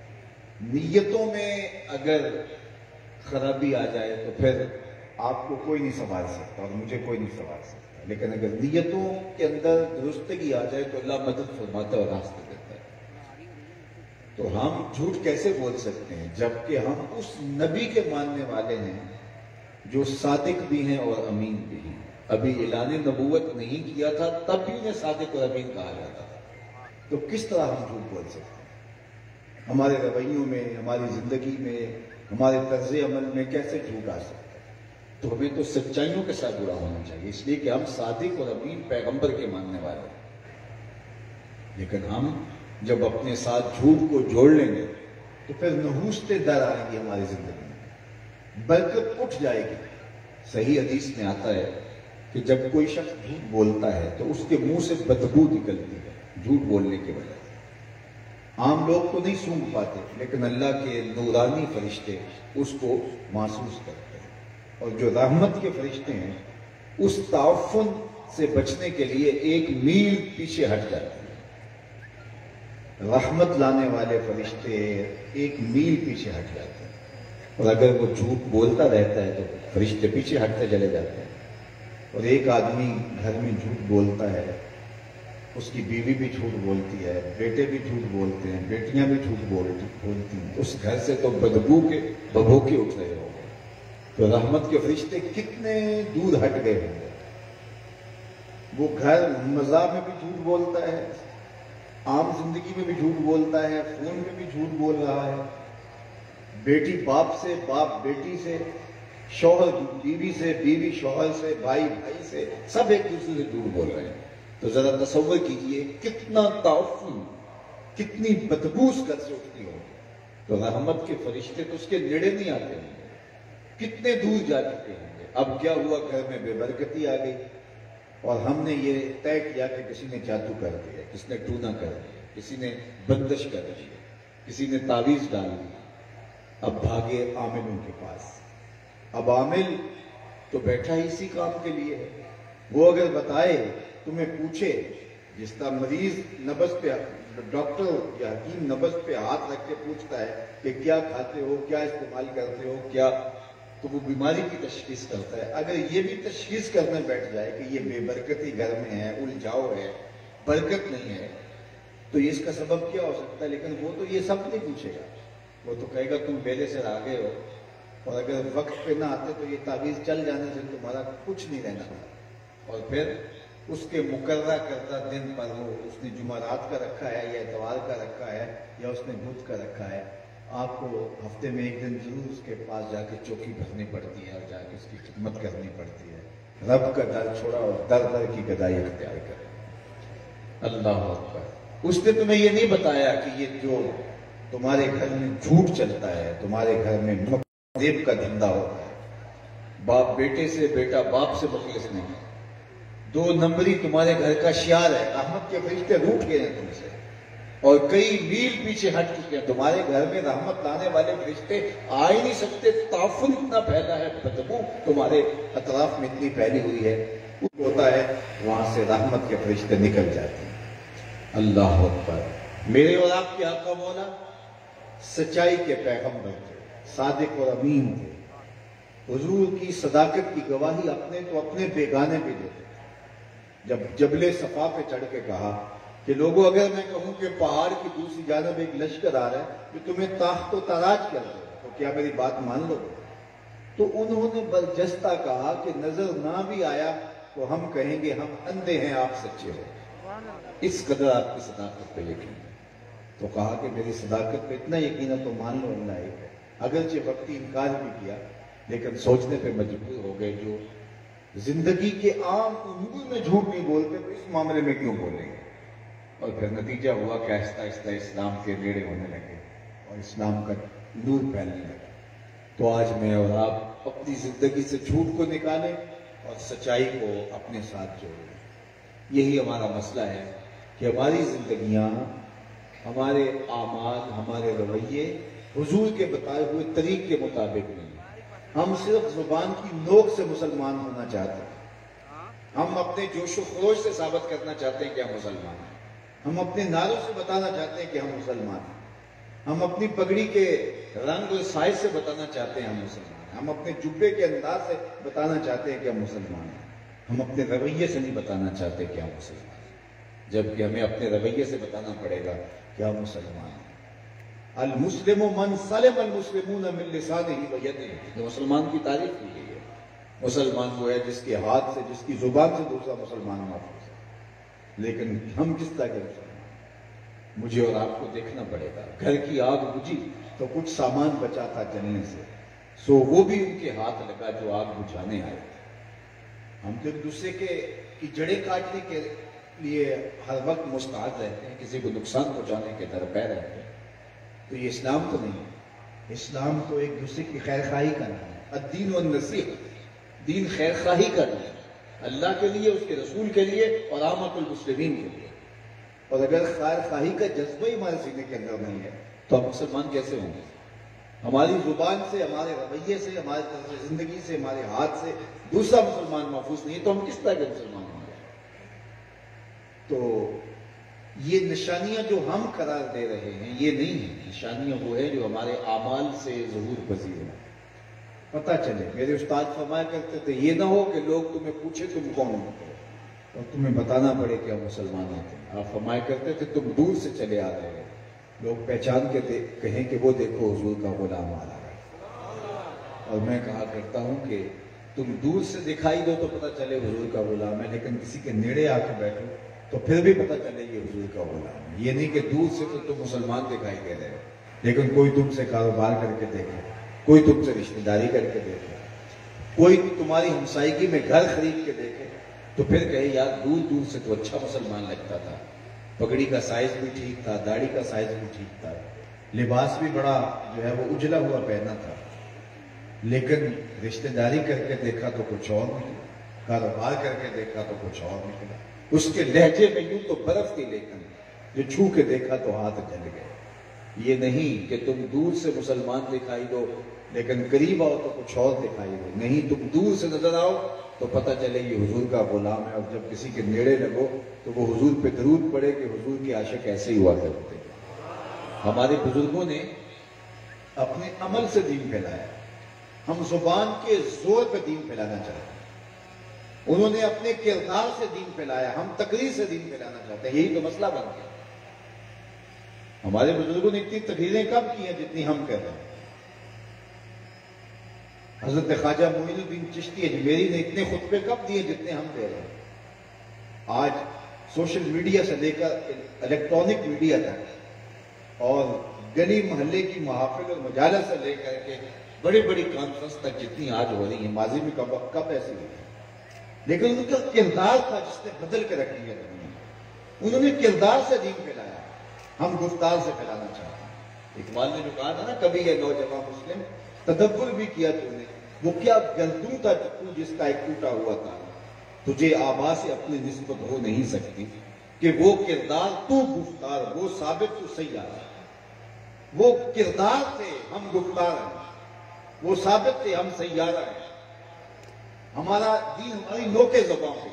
Speaker 1: نیتوں میں اگر خرابی آ جائے تو پھر آپ کو کوئی نہیں سنبھال سکتا اور مجھے کوئی نہیں سنبھال سکتا، لیکن اگر نیتوں کے اندر درستگی آ جائے تو اللہ مدد فرماتا ہے اور راستہ دیتا ہے۔ تو ہم جھوٹ کیسے بول سکتے ہیں جبکہ ہم اس نبی کے ماننے والے ہیں جو صادق بھی ہیں اور امین بھی ہیں؟ ابھی اعلان نبوت نہیں کیا تھا تب بھی انہیں صادق اور امین کہا جاتا تھا، تو کس طرح ہم جھوٹ بول سکتے ہیں؟ ہمارے رویوں میں، ہماری زندگی میں، ہمارے طرز عمل میں کیسے جھوٹ آ سکتا ہے؟ تو ہمیں تو سچائیوں کے ساتھ جڑا ہونا چاہیے، اس لیے کہ ہم صادق اور امین پیغمبر کے ماننے والے ہیں۔ لیکن ہم جب اپنے ساتھ جھوٹ کو جوڑ لیں گے تو پھر نحوستے در آئیں گی ہماری زندگی میں، برکت اٹھ جائے گی۔ صحیح حدیث میں آتا ہے کہ جب کوئی شخص جھوٹ بولتا ہے تو اس کے منہ سے بدبو نکلتی ہے جھوٹ بولنے کی وجہ سے۔ عام لوگ تو نہیں سونگھ پاتے لیکن اللہ کے نورانی فرشتے اس کو محسوس کرتے ہیں، اور جو رحمت کے فرشتے ہیں اس تعفن سے بچنے کے لیے 1 میل پیچھے ہٹ جاتے ہیں۔ رحمت لانے والے فرشتے 1 میل پیچھے ہٹ جاتے ہیں، اور اگر وہ جھوٹ بولتا رہتا ہے تو فرشتے پیچھے ہٹتے چلے جاتے ہیں۔ اور ایک آدمی گھر میں جھوٹ بولتا ہے، اس کی بیوی بھی جھوٹ بولتی ہے، بیٹے بھی جھوٹ بولتے ہیں، بیٹیاں بھی جھوٹ بولتی ہیں، اس گھر سے تو بدبو کے ببھوکے اٹھ رہے ہو گئے۔ تو رحمت کے فرشتے کتنے دور ہٹ گئے ہوں گے۔ وہ گھر مزاح میں بھی جھوٹ بولتا ہے، عام زندگی میں بھی جھوٹ بولتا ہے، فون میں بھی جھوٹ بول رہا ہے، بیٹی باپ سے، باپ بیٹی سے، شوہر بیوی سے، بیوی شوہر سے، بھائی بھائی سے، سب ایک دوسرے سے جھوٹ بول رہے ہیں۔ تو ذرا تصور کیجئے کتنا تعفن، کتنی بدبو اس گھر سے اٹھتی ہوگی۔ تو رحمت کے فرشتے تو اس کے نیڑے نہیں آتے ہوں گے، کتنے دور جا چکے ہوں گے۔ اب کیا ہوا، گھر میں بے برکتی آ گئی، اور ہم نے یہ طے کیا کہ کسی نے جادو کر دیا، کسی نے ٹونا کر دیا، کسی نے بندش کر دی، کسی نے تعویذ ڈال دی۔ اب بھاگے عاملوں کے پاس۔ اب عامل تو بیٹھا ہی اسی کام کے لیے ہے، وہ اگر بتائے، تمہیں پوچھے، جس طرح مریض نبض پہ، ڈاکٹر یا حکیم نبض پہ ہاتھ رکھ کے پوچھتا ہے کہ کیا کھاتے ہو، کیا استعمال کرتے ہو، کیا، تو وہ بیماری کی تشخیص کرتا ہے۔ اگر یہ بھی تشخیص کرنے بیٹھ جائے کہ یہ بے برکتی گھر میں ہے، الجھاؤ ہے، برکت نہیں ہے، تو اس کا سبب کیا ہو سکتا ہے؟ لیکن وہ تو یہ سب نہیں پوچھے گا، وہ تو کہے گا تم بیلے سے آگے ہو، اور اگر وقت پہ نہ آتے تو یہ تعویذ چل جانے سے تمہارا کچھ نہیں رہنا تھا۔ اور پھر اس کے مقررہ کردہ دن پر وہ، اس نے جمعرات کا رکھا ہے یا اتوار کا رکھا ہے یا اس نے بدھ کا رکھا ہے، آپ کو ہفتے میں 1 دن ضرور اس کے پاس جا کے چوکی بھرنی پڑتی ہے اور جا کے اس کی خدمت کرنی پڑتی ہے۔ رب کا در چھوڑا اور در در کی گدائی اختیار کرے۔ اللہ اکبر۔ اس نے تمہیں یہ نہیں بتایا کہ یہ جو تمہارے گھر میں جھوٹ چلتا ہے، تمہارے گھر میں فریب کا دھندا ہوتا ہے، باپ بیٹے سے، بیٹا باپ سے مخلص نہیں، 2 نمبری تمہارے گھر کا شیار ہے، رحمت کے فرشتے روٹ گئے ہیں تم سے اور کئی میل پیچھے ہٹ چکے ہیں، تمہارے گھر میں رحمت لانے والے فرشتے آ ہی نہیں سکتے، تعفن اتنا پھیلا ہے، بدبو تمہارے اطراف میں اتنی پھیلی ہوئی ہے، ہوتا ہے وہاں سے رحمت کے فرشتے نکل جاتے ہیں۔ اللہ اکبر۔ میرے اور آپ کے آقا مولا سچائی کے پیغمبر تھے، صادق اور امین تھے، حضور کی صداقت کی گواہی اپنے تو اپنے بیگانے پہ دیتے تھے۔ جب جبل صفا پہ چڑھ کے کہا کہ لوگوں اگر میں کہوں کہ پہاڑ کی دوسری جانب ایک لشکر آ رہا ہے جو تمہیں تاخت و تاراج کر دے تو کیا میری بات مان لو گے؟ تو انہوں نے برجستہ کہا کہ نظر نہ بھی آیا تو ہم کہیں گے ہم اندھے ہیں، آپ سچے ہو، اس قدر آپ کی صداقت پہ یقین ہے۔ تو کہا کہ میری صداقت پہ اتنا یقین ہے تو مان لو اللہ ایک ہے۔ اگرچہ وقتی انکار بھی کیا لیکن سوچنے پہ مجبور ہو گئے، جو زندگی کے عام امور میں جھوٹ نہیں بولتے تو اس معاملے میں کیوں بولیں گے؟ اور پھر نتیجہ ہوا کہ آہستہ آہستہ اسلام کے نیڑے ہونے لگے اور اسلام کا نور پھیلنے لگا۔ تو آج میں اور آپ اپنی زندگی سے جھوٹ کو نکالیں اور سچائی کو اپنے ساتھ جوڑیں۔ یہی ہمارا مسئلہ ہے کہ ہماری زندگیاں، ہمارے اعمال، ہمارے رویے حضور کے بتائے ہوئے طریق کے مطابق نہیں۔ ہم صرف زبان کی نوک سے مسلمان ہونا چاہتے ہیں، ہم اپنے جوش و خروش سے ثابت کرنا چاہتے ہیں کہ ہم مسلمان ہیں، ہم اپنے نعروں سے بتانا چاہتے ہیں کہ ہم مسلمان ہیں، ہم اپنی پگڑی کے رنگ اور سائز سے بتانا چاہتے ہیں ہم مسلمان ہیں، ہم اپنے جبے کے انداز سے بتانا چاہتے ہیں کہ ہم مسلمان ہیں، ہم اپنے رویے سے نہیں بتانا چاہتے کہ ہم مسلمان ہیں، جبکہ ہمیں اپنے رویے سے بتانا پڑے گا کہ ہم مسلمان ہیں۔ المسلم من سلم المسلمون من لسانہ و یدہ، مسلمان کی تعریف کی گئی ہے۔ مسلمان وہ ہے جس کے ہاتھ سے، جس کی زبان سے دوسرا مسلمان محفوظ ہے۔ لیکن ہم کس طرح کے مسلمان ہیں؟ مجھے اور آپ کو دیکھنا پڑے گا۔ گھر کی آگ بجھی تو کچھ سامان بچا تھا جلنے سے، سو وہ بھی ان کے ہاتھ لگا جو آگ بجھانے آئے تھے۔ ہم تو ایک دوسرے کی جڑیں کاٹنے کے لیے ہر وقت مستعد رہتے ہیں، کسی کو نقصان پہنچانے کے درپے رہتے ہیں، تو یہ اسلام تو نہیں ہے۔ اسلام تو ایک دوسرے کی خیر خواہی کا نام ہے۔ الدین والنصیحہ، دین خیر خواہی کا نام ہے، اللہ کے لیے، اس کے رسول کے لیے اور عامۃ المسلمین کے لیے۔ اور اگر خیر خواہی کا جذبہ ہی ہمارے سینے کے اندر نہیں ہے تو ہم مسلمان کیسے ہوں گے؟ ہماری زبان سے، ہمارے رویے سے، ہمارے طرز زندگی سے، ہمارے ہاتھ سے دوسرا مسلمان محفوظ نہیں ہے تو ہم کس طرح کے مسلمان ہوں گے؟ تو یہ نشانیاں جو ہم قرار دے رہے ہیں یہ نہیں ہیں، نشانیاں وہ ہیں جو ہمارے اعمال سے ظہور پذیر ہیں۔ پتہ چلے، میرے استاد فرمایا کرتے تھے یہ نہ ہو کہ لوگ تمہیں پوچھے تم کون ہوتے ہو اور تمہیں بتانا پڑے کہ ہم مسلمان ہوتے ہیں۔ آپ فرمایا کرتے تھے تم دور سے چلے آ رہے ہو، لوگ پہچان کے کہیں کہ وہ دیکھو حضور کا غلام آ رہا ہے۔ اور میں کہا کرتا ہوں کہ تم دور سے دکھائی دو تو پتہ چلے حضور کا غلام ہے، لیکن کسی کے نیڑے آ کے بیٹھو تو پھر بھی پتہ چلے یہ حضور کا غلام ہے۔ یہ نہیں کہ دور سے تو تم مسلمان دکھائی دے رہے ہو لیکن کوئی تم سے کاروبار کر کے دیکھے، کوئی تم سے رشتہ داری کر کے دیکھے، کوئی تمہاری ہمسائیگی میں گھر خرید کے دیکھے تو پھر کہے یار دور دور سے تو اچھا مسلمان لگتا تھا، پگڑی کا سائز بھی ٹھیک تھا، داڑھی کا سائز بھی ٹھیک تھا، لباس بھی بڑا جو ہے وہ اجلا ہوا پہنا تھا، لیکن رشتہ داری کر کے دیکھا تو کچھ اور نکلا، کاروبار کر کے دیکھا تو کچھ اور نکلا۔ اس کے لہجے میں یوں تو برف تھی لیکن جو چھو کے دیکھا تو ہاتھ جل گئے۔ یہ نہیں کہ تم دور سے مسلمان دکھائی دو لیکن قریب آؤ تو کچھ اور دکھائی دو، نہیں تم دور سے نظر آؤ تو پتہ چلے یہ حضور کا غلام ہے، اور جب کسی کے نیڑے لگو تو وہ حضور پہ درود پڑے کہ حضور کے عاشق ایسے ہی ہوا کرتے ہیں۔ ہمارے بزرگوں نے اپنے عمل سے دین پھیلایا، ہم زبان کے زور پہ دین پھیلانا چاہتے ہیں۔ انہوں نے اپنے کردار سے دین پھیلایا، ہم تقریر سے دین پھیلانا چاہتے ہیں، یہی تو مسئلہ بن گیا۔ ہمارے بزرگوں نے اتنی تقریریں کم کی ہیں جتنی ہم کر رہے ہیں۔ حضرت خواجہ معین الدین چشتی اجمیری نے اتنے خطبے کب دیے جتنے ہم دے رہے ہیں۔ آج سوشل میڈیا سے لے کر الیکٹرانک میڈیا تک اور گلی محلے کی محافل اور مجالس سے لے کر کے بڑی بڑی کانفرنس تک جتنی آج ہو رہی ہیں، ماضی میں کب ایسی ہوئی ہے، لیکن ان کا کردار تھا جس نے بدل کے رکھ دیا دنیا۔ انہوں نے کردار سے دین پھیلایا، ہم گفتار سے پھیلانا چاہتے ہیں۔ اقبال نے جو کہا تھا نا کبھی یہ نوجوان مسلم تدبر بھی کیا تو نے، وہ کیا گردوں تھا تو جس کا ایک ٹوٹا ہوا تھا، تجھے آبا سے اپنی نسبت ہو نہیں سکتی کہ وہ کردار تو گفتار، وہ ثابت تو سیارہ ہے۔ وہ کردار تھے، ہم گفتار ہیں، وہ ثابت تھے، ہم سیارہ ہیں۔ ہمارا دین ہماری نوکے زبان پہ،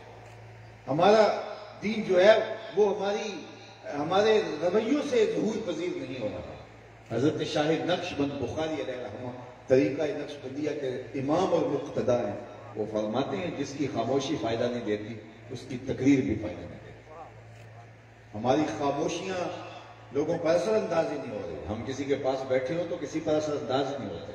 Speaker 1: ہمارا دین جو ہے وہ ہمارے رویوں سے ظہور پذیر نہیں ہو رہا۔ حضرت شاہ نقش بند بخاری علیہ رحمہ طریقہ نقش بندیہ کے امام اور مقتدا ہیں، وہ فرماتے ہیں جس کی خاموشی فائدہ نہیں دیتی اس کی تقریر بھی فائدہ نہیں دیتی۔ ہماری خاموشیاں لوگوں پر اثر انداز ہی نہیں ہو رہی۔ ہم کسی کے پاس بیٹھے ہو تو کسی پر اثر انداز نہیں ہوتے،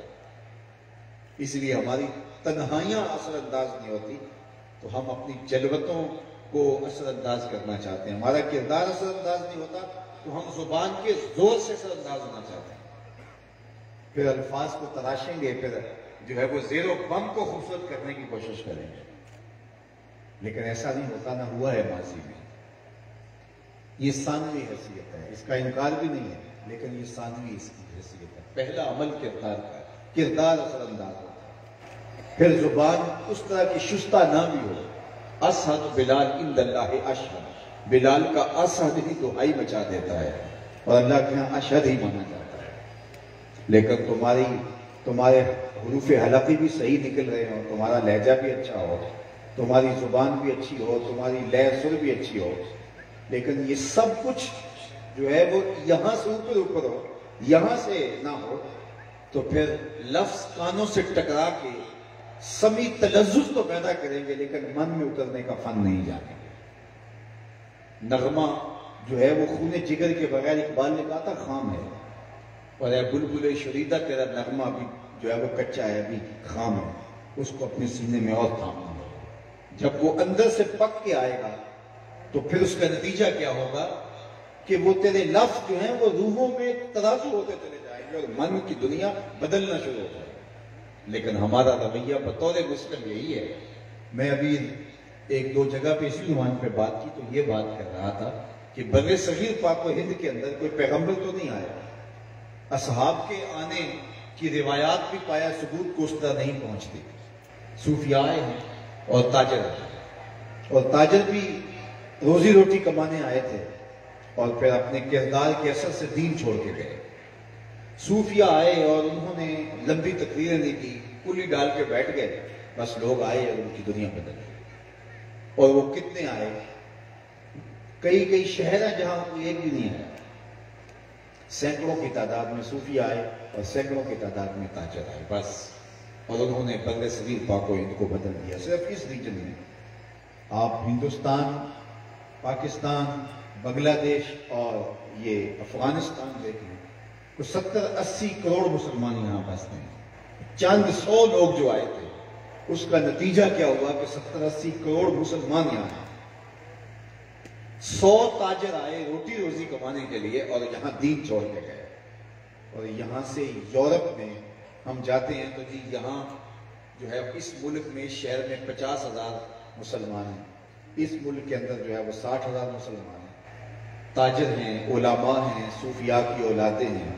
Speaker 1: اس لیے ہماری تنہائیاں اثر انداز نہیں ہوتی، تو ہم اپنی جلوتوں کو اثر انداز کرنا چاہتے ہیں۔ ہمارا کردار اثر انداز نہیں ہوتا تو ہم زبان کے زور سے اثر انداز ہونا چاہتے ہیں، پھر الفاظ کو تراشیں گے، پھر جو ہے وہ زیر و بم کو خوبصورت کرنے کی کوشش کریں گے، لیکن ایسا نہیں ہوتا، نہ ہوا ہے ماضی میں۔ یہ ثانوی حیثیت ہے، اس کا انکار بھی نہیں ہے، لیکن یہ ثانوی اس کی حیثیت ہے۔ پہلا عمل کردار کا ہے، کردار اثر انداز ہوتا ہے، پھر زبان اس طرح کی شستہ نہ بھی ہو۔ اشہد بلال عند اللہ اشہد، بلال کا اشہد ہی دہائی مچا دیتا ہے، اور اللہ کے یہاں اشہد ہی مانا جاتا ہے۔ لیکن تمہارے حروف حلقی بھی صحیح نکل رہے ہوں، تمہارا لہجہ بھی اچھا ہو، تمہاری زبان بھی اچھی ہو، تمہاری لے سر بھی اچھی ہو، لیکن یہ سب کچھ جو ہے وہ یہاں سے اوپر ہو، یہاں سے نہ ہو، تو پھر لفظ کانوں سے ٹکرا کے سمیع تلذذ تو پیدا کریں گے، لیکن من میں اترنے کا فن نہیں جانیں گے۔ نغمہ جو ہے وہ خون جگر کے بغیر، اقبال نے کہا تھا، خام ہے، اور اے بلبل شریدہ تیرا نغمہ بھی جو ہے وہ کچا ہے، ابھی خام ہے، اس کو اپنے سینے میں اور تھامنا ہے۔ جب وہ اندر سے پک کے آئے گا تو پھر اس کا نتیجہ کیا ہوگا کہ وہ تیرے لفظ جو ہیں وہ روحوں میں ترازو ہوتے چلے جائیں گے اور من کی دنیا بدلنا شروع ہو جائے گی۔ لیکن ہمارا رویہ بطور مسلم یہی ہے۔ میں ابھی ایک دو جگہ پہ اسی عنوان پہ بات کی تو یہ بات کر رہا تھا کہ بر صغیر پاک و ہند کے اندر کوئی پیغمبر تو نہیں آیا، اصحاب کے آنے کی روایات بھی پایا ثبوت کو اس طرح نہیں پہنچتی۔ صوفیاء ہیں اور تاجر ہیں، اور تاجر بھی روزی روٹی کمانے آئے تھے اور پھر اپنے کردار کے اثر سے دین چھوڑ کے گئے۔ صوفیاء آئے اور انہوں نے لمبی تقریریں نہیں کی، کلی ڈال کے بیٹھ گئے، بس لوگ آئے اور ان کی دنیا بدل گئی۔ اور وہ کتنے آئے؟ کئی شہر ہیں جہاں کوئی ایک بھی نہیں آیا۔ سینکڑوں کی تعداد میں صوفیاء آئے اور سینکڑوں کی تعداد میں تاجر آئے، بس، اور انہوں نے بر صغیر پاک و ہند کو بدل دیا۔ صرف اس ریجن میں آپ ہندوستان، پاکستان، بنگلہ دیش اور یہ افغانستان دیکھ لیں، تو 70-80 کروڑ مسلمان یہاں بستے ہیں۔ چند 100 لوگ جو آئے تھے، اس کا نتیجہ کیا ہوا کہ 70-80 کروڑ مسلمان یہاں ہیں۔ 100 تاجر آئے روٹی روزی کمانے کے لیے اور یہاں دین چھوڑ کے گئے۔ اور یہاں سے یورپ میں ہم جاتے ہیں تو جی یہاں جو ہے اس ملک میں، اس شہر میں 50,000 مسلمان ہیں، اس ملک کے اندر جو ہے وہ 60,000 مسلمان ہیں، تاجر ہیں، علماء ہیں، صوفیاء کی اولادیں ہیں۔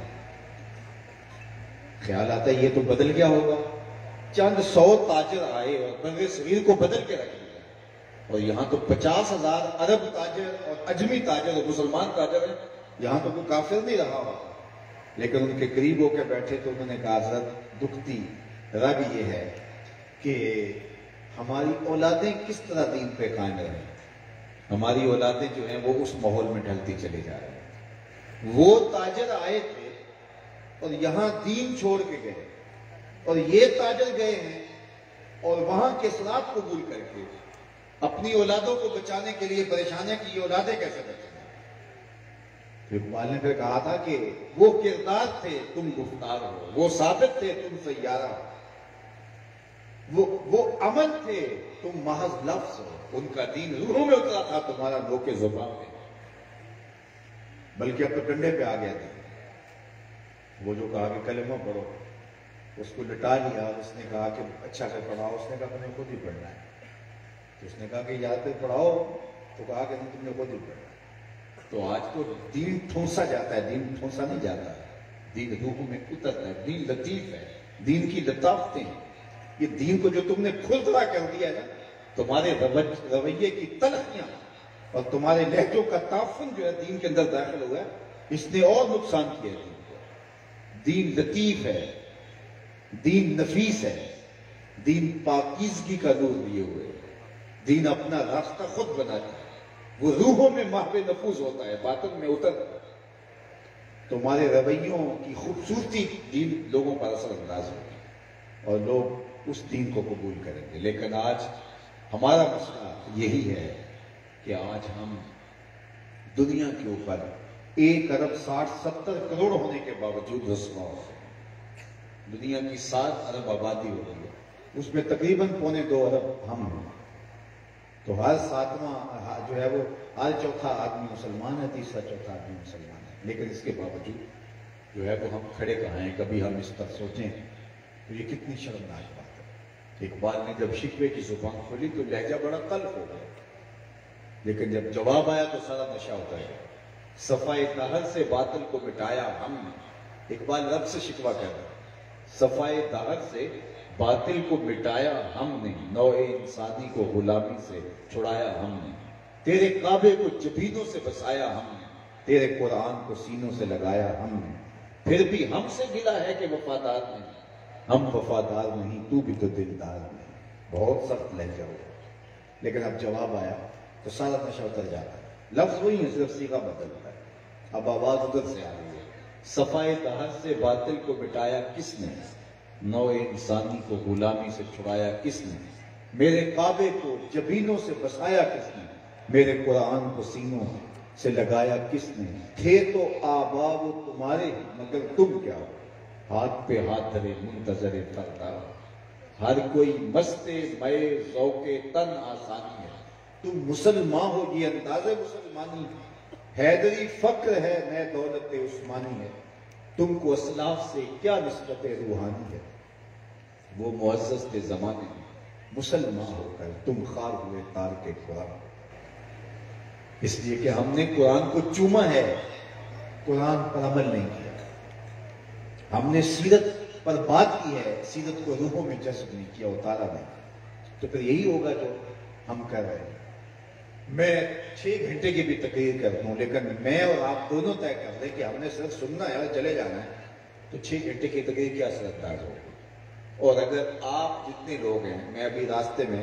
Speaker 1: خیال آتا ہے یہ تو بدل گیا ہوگا۔ چند 100 تاجر آئے اور بر صغیر کو بدل کے رکھ دیا، اور یہاں تو 50,000 عرب تاجر اور اجمی تاجر اور مسلمان تاجر ہیں، یہاں تو کوئی کافر نہیں رہا ہوگا۔ لیکن ان کے قریب ہو کے بیٹھے تو انہوں نے کہا حضرت دکھتی رگ یہ ہے کہ ہماری اولادیں کس طرح دین پہ قائم رہیں، ہماری اولادیں جو ہیں وہ اس ماحول میں ڈھلتی چلی جا رہی ہیں۔ وہ تاجر آئے تھے اور یہاں دین چھوڑ کے گئے، اور یہ تاجر گئے ہیں اور وہاں کے اسراف قبول کر کے اپنی اولادوں کو بچانے کے لیے پریشان ہیں کہ یہ اولادیں کیسے بچیں۔ اقبال نے پھر کہا تھا کہ وہ کردار تھے تم گفتار ہو، وہ ثابت تھے تم سیارہ ہو، وہ عمل تھے تم محض لفظ ہو، ان کا دین روحوں میں اترا تھا، تمہارا لوک زبان میں، بلکہ اب تو ڈنڈے پہ آ گیا تھا۔ وہ جو کہا کہ کلمہ پڑھو، اس کو لٹا لیا، اس نے کہا کہ اچھا سے پڑھاؤ، اس نے کہا تم نے خود ہی پڑھنا ہے، تو اس نے کہا کہ یاد پہ پڑھاؤ، تو کہا کہ نہیں تم نے خود ہی پڑھنا ہے۔ تو آج تو دین ٹھونسا جاتا ہے، دین ٹھونسا نہیں جاتا ہے، دین روحوں میں اترتا ہے، دین لطیف ہے، دین کی لطافتیں ہیں۔ یہ دین کو جو تم نے کھردرا کر دیا ہے نا، تمہارے رویے کی تلخیاں اور تمہارے لہجوں کا تعفن جو ہے دین کے اندر داخل ہوا ہے، اس نے اور نقصان کیا ہے دین کو۔ دین لطیف ہے، دین نفیس ہے، دین پاکیزگی کا نور لیے ہوئے ہے، دین اپنا راستہ خود بناتا ہے، وہ روحوں میں محو نفوذ ہوتا ہے، باطن میں اترتا ہے۔ تمہارے رویوں کی خوبصورتی دین لوگوں پر اثر انداز ہوگی اور لوگ اس دین کو قبول کریں گے۔ لیکن آج ہمارا مسئلہ یہی ہے کہ آج ہم دنیا کے اوپر 1,60,70 کروڑ ہونے کے باوجود رسوا ہو گئے۔ دنیا کی 7 ارب آبادی ہو گئی ہے، اس میں تقریباً 2.25 ارب ہم ہیں، تو ہر 7واں جو ہے وہ ہر چوتھا آدمی مسلمان ہے، تیسرا چوتھا آدمی مسلمان ہے، لیکن اس کے باوجود جو ہے وہ ہم کھڑے کہاں ہیں؟ کبھی ہم اس پر سوچیں تو یہ کتنی شرمناک بات ہے۔ اقبال نے جب شکوے کی زبان کھولی تو لہجہ بڑا تلخ ہو گیا، لیکن جب جواب آیا تو سارا نشہ اتر گیا۔ صفائے دہر سے باطل کو مٹایا ہم نے، اقبال رب سے شکوہ کر رہا ہے، صفائے دہر سے باطل کو مٹایا ہم نے، نوع انسانی کو غلامی سے چھڑایا ہم نے، تیرے کعبے کو جبینوں سے بسایا ہم نے، تیرے قرآن کو سینوں سے لگایا ہم نے، پھر بھی ہم سے گلا ہے کہ وفادار نہیں، ہم وفادار نہیں، تو بھی تو دلدار نہیں۔ بہت سخت لہجہ ہوا، لیکن اب جواب آیا تو سارا نشہ اتر جاتا ہے۔ لفظ وہی ہے، صرف صیغہ بدلتا ہے، اب آواز ادھر سے آ رہی ہے۔ صفائے دہر سے باطل کو مٹایا کس نے، نوع انسانی کو غلامی سے چھڑایا کس نے، میرے کعبے کو جبینوں سے بسایا کس نے، میرے قرآن کو سینوں سے لگایا کس نے، تھے تو آبا وہ تمہارے مگر تم کیا ہو، ہاتھ پہ ہاتھ دھرے منتظر فردا، ہر کوئی مستے مئے ذوق تن آسانی ہے، تم مسلمان ہو یہ انداز مسلمانی، حیدری فقر ہے میں دولت عثمانی ہے، تم کو اسلاف سے کیا نسبت روحانی ہے، وہ معزز کے زمانے میں مسلمان ہو کر تم خار ہوئے تار کے قرآن، اس لیے کہ ہم نے قرآن کو چوما ہے، قرآن پر عمل نہیں کیا، ہم نے سیرت پر بات کی ہے، سیرت کو روحوں میں جذب نہیں کیا، اتارا نہیں، تو پھر یہی ہوگا جو ہم کر رہے ہیں۔ میں 6 گھنٹے کی بھی تقریر کرتا ہوں، لیکن میں اور آپ دونوں طے کر دیں کہ ہم نے صرف سننا ہے اور چلے جانا ہے، تو 6 گھنٹے کی تقریر کیا اثر انداز ہوگی۔ اور اگر آپ جتنے لوگ ہیں، میں ابھی راستے میں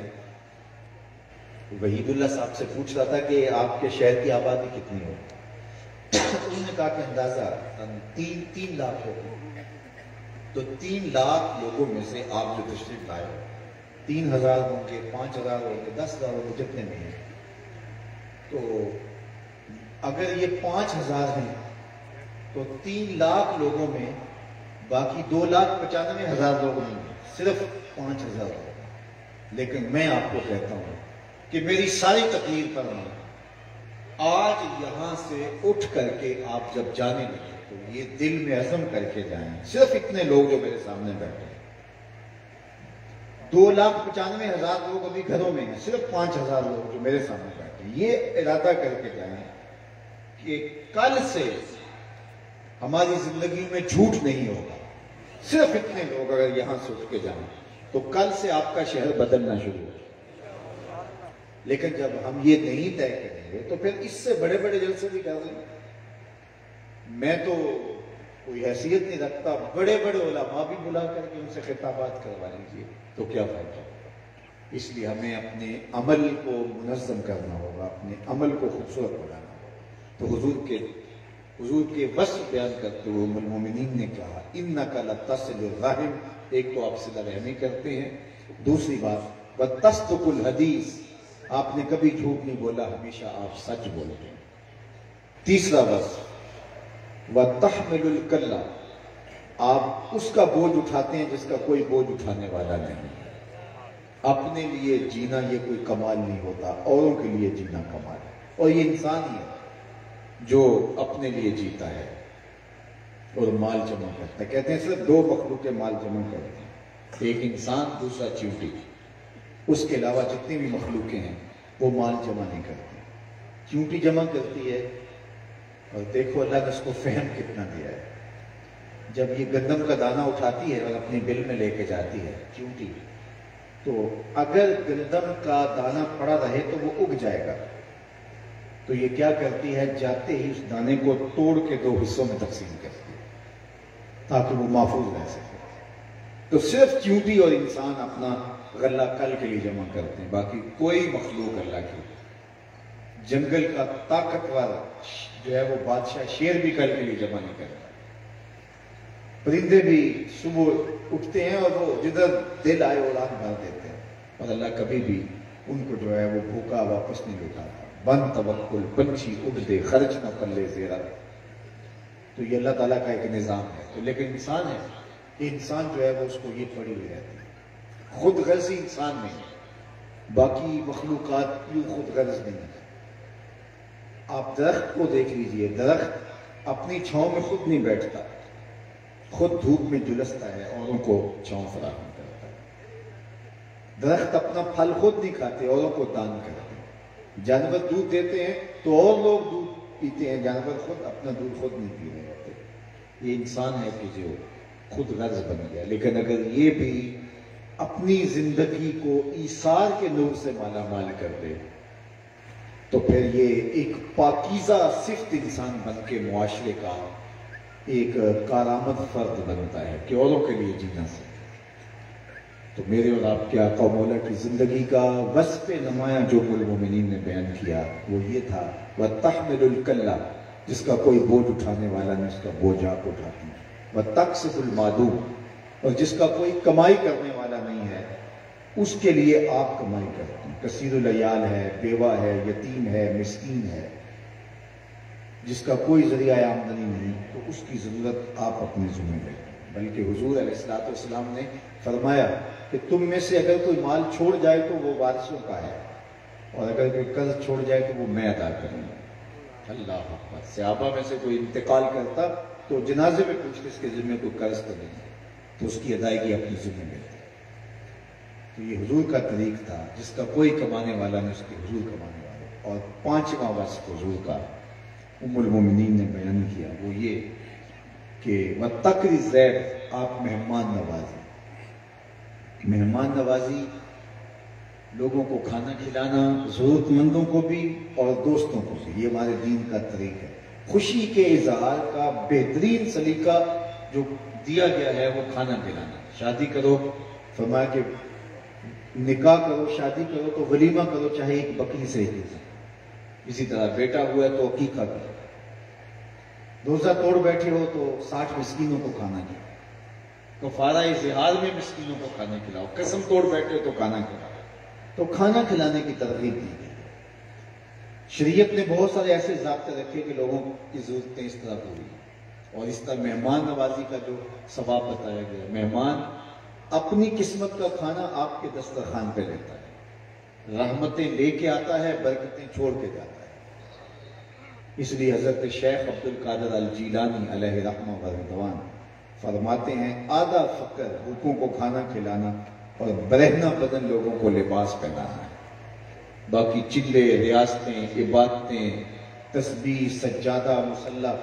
Speaker 1: وحید اللہ صاحب سے پوچھ رہا تھا کہ آپ کے شہر کی آبادی کتنی ہو، انہوں نے کہا کہ اندازہ 3 لاکھ ہوگی، تو 3 لاکھ لوگوں میں سے آپ جو تشریف لائے 3,000 ہوں گے، 5,000 ہوں گے، 10,000 ہوں گے، جتنے بھی ہیں، تو اگر یہ 5,000 ہیں تو 3 لاکھ لوگوں میں باقی 2,95,000 لوگ نہیں ہیں، صرف 5,000 لوگ۔ لیکن میں آپ کو کہتا ہوں کہ میری ساری تقریر پر آج یہاں سے اٹھ کر کے آپ جب جانے لگے تو یہ دل میں عزم کر کے جائیں، صرف اتنے لوگ جو میرے سامنے بیٹھے ہیں، 2,95,000 لوگ ابھی گھروں میں ہیں، صرف 5,000 لوگ جو میرے سامنے بیٹھے ہیں، یہ ارادہ کر کے جائیں کہ کل سے ہماری زندگی میں جھوٹ نہیں ہوگا، صرف اتنے لوگ اگر یہاں سے اٹھ کے جائیں تو کل سے آپ کا شہر بدلنا شروع ہو۔ لیکن جب ہم یہ نہیں طے کریں گے تو پھر اس سے بڑے بڑے جلسے بھی کر دیں گے۔ میں تو کوئی حیثیت نہیں رکھتا، بڑے بڑے علماء بھی بلا کر کے ان سے خطابات کروا لیجیے تو کیا فائدہ ہوگا۔ اس لیے ہمیں اپنے عمل کو منظم کرنا ہوگا، اپنے عمل کو خوبصورت بنانا ہوگا۔ تو حضور کے وصف بیان کرتے ہوئے ام المومنین نے کہا اِنَّكَ لَتَصِلُ الرَّحِمَ، ایک تو آپ صلہ رحمی کرتے ہیں، دوسری بات وَتَصْدُقُ الْحَدِيث، آپ نے کبھی جھوٹ نہیں بولا، ہمیشہ آپ سچ بولتے ہیں، تیسرا وصف وَتَحْمِلُ الْكَلَّ، آپ اس کا بوجھ اٹھاتے ہیں جس کا کوئی بوجھ اٹھانے والا نہیں۔ اپنے لیے جینا یہ کوئی کمال نہیں ہوتا، اوروں کے لیے جینا کمال ہے، اور یہ انسان ہی ہے جو اپنے لیے جیتا ہے اور مال جمع کرتا ہے۔ کہتے ہیں صرف 2 مخلوق مال جمع کرتے ہیں، ایک انسان، دوسرا چیونٹی، اس کے علاوہ جتنی بھی مخلوقیں ہیں وہ مال جمع نہیں کرتی۔ چیونٹی جمع کرتی ہے، اور دیکھو اللہ نے اس کو فہم کتنا دیا ہے، جب یہ گندم کا دانہ اٹھاتی ہے اور اپنی بل میں لے کے جاتی ہے چیونٹی، تو اگر گندم کا دانہ پڑا رہے تو وہ اگ جائے گا، تو یہ کیا کرتی ہے، جاتے ہی اس دانے کو توڑ کے 2 حصوں میں تقسیم کرتی ہے تاکہ وہ محفوظ رہ سکے۔ تو صرف چیونٹی اور انسان اپنا غلہ کل کے لیے جمع کرتے ہیں، باقی کوئی مخلوق اللہ کی، جنگل کا طاقتور جو ہے وہ بادشاہ شیر بھی کل کے لیے جمع نہیں کرتا، پرندے بھی صبح اٹھتے ہیں اور وہ جدھر دل آئے اڑان بھر دیتے ہیں، اور اللہ کبھی بھی ان کو جو ہے وہ بھوکا واپس نہیں لوٹاتا۔ بن توکل پنچھی اڑ دے خرچ نہ پلے زیرا، تو یہ اللہ تعالیٰ کا ایک نظام ہے۔ تو لیکن انسان ہے کہ انسان جو ہے وہ اس کو یہ پڑی ہوئی رہتی ہے، خود غرضی انسان نہیں ہے، باقی مخلوقات یوں خود غرض نہیں ہے۔ آپ درخت کو دیکھ لیجئے، درخت اپنی چھاؤں میں خود نہیں بیٹھتا، خود دھوپ میں جلستا ہے، اوروں کو چھاؤں فراہم کرتا ہے۔ درخت اپنا پھل خود نہیں کھاتے، اوروں کو دان کرتے ہیں۔ جانور دودھ دیتے ہیں تو اور لوگ دودھ پیتے ہیں، جانور خود اپنا دودھ خود نہیں پی رہے ہوتے۔ یہ انسان ہے کہ جو خود غرض بن گیا، لیکن اگر یہ بھی اپنی زندگی کو ایثار کے نور سے مالا مال کر دے تو پھر یہ ایک پاکیزہ صفت انسان بن کے معاشرے کا ایک کارآمد فرد بنتا ہے کہ اوروں کے لیے جینا سکے۔ تو میرے اور آپ کے آقا مولا کی زندگی کا وصف نمایاں جو المومنین نے بیان کیا وہ یہ تھا، وَتَحْمِلُ الْكَلَّ، جس کا کوئی بوجھ اٹھانے والا نہیں اس کا بوجھ آپ اٹھاتی ہیں، وَتَقْسِفُ الْمَعْدُومَ، اور جس کا کوئی کمائی کرنے والا نہیں ہے اس کے لیے آپ کمائی کرتے ہیں، کثیر العیال ہے، بیوہ ہے، یتیم ہے، مسکین ہے، جس کا کوئی ذریعہ آمدنی نہیں تو اس کی ضرورت آپ اپنے ذمہ لیں۔ بلکہ حضور علیہ السلام نے فرمایا کہ تم میں سے اگر کوئی مال چھوڑ جائے تو وہ وارثوں کا ہے، اور اگر کوئی قرض چھوڑ جائے تو وہ میں ادا کروں گا۔ اللہ اکبر۔ صحابہ میں سے کوئی انتقال کرتا تو جنازے میں پوچھتے اس کے ذمہ کوئی قرض تو نہیں ہے، تو اس کی ادائیگی اپنے ذمہ لیتے۔ تو یہ حضور کا طریق تھا، جس کا کوئی کمانے والا نہیں اس کے حضور کمانے والے۔ اور 5واں وصف حضور کا ام المومنین نے بیان کیا وہ یہ کہ وَتَقْرِ الضَّيْفَ، آپ مہمان نوازی۔ مہمان نوازی لوگوں کو کھانا کھلانا، ضرورت مندوں کو بھی اور دوستوں کو بھی، یہ ہمارے دین کا طریق ہے۔ خوشی کے اظہار کا بہترین سلیقہ جو دیا گیا ہے وہ کھانا کھلانا۔ شادی کرو، فرمایا کہ نکاح کرو، شادی کرو تو ولیمہ کرو، چاہے ایک بکری سے ہی۔ اسی طرح بیٹا ہوا ہے تو عقیقہ کرو، روزہ توڑ بیٹھے ہو تو 60 مسکینوں کو کھانا کھلاؤ، کفارہ اظہار میں مسکینوں کو کھانا کھلاؤ، قسم توڑ بیٹھے ہو تو کھانا کھلاؤ۔ تو کھانا کھلانے کی ترغیب دی گئی۔ شریعت نے بہت سارے ایسے ضابطے رکھے کہ لوگوں کی ضرورتیں اس طرح پوری، اور اس طرح مہمان نوازی کا جو ثواب بتایا گیا، مہمان اپنی قسمت کا کھانا آپ کے دسترخوان پہ لیتا ہے، رحمتیں لے کے آتا ہے، برکتیں چھوڑ کے جاتا ہے۔ اس لیے حضرت شیخ عبد القادر الجیلانی علیہ رحمہ و رضوان فرماتے ہیں، آدھا فقر بھوکوں کو کھانا کھلانا اور برہنہ بدن لوگوں کو لباس پہنانا ہے، باقی چلے، ریاستیں، عبادتیں، تسبیح، سجادہ، مصلی،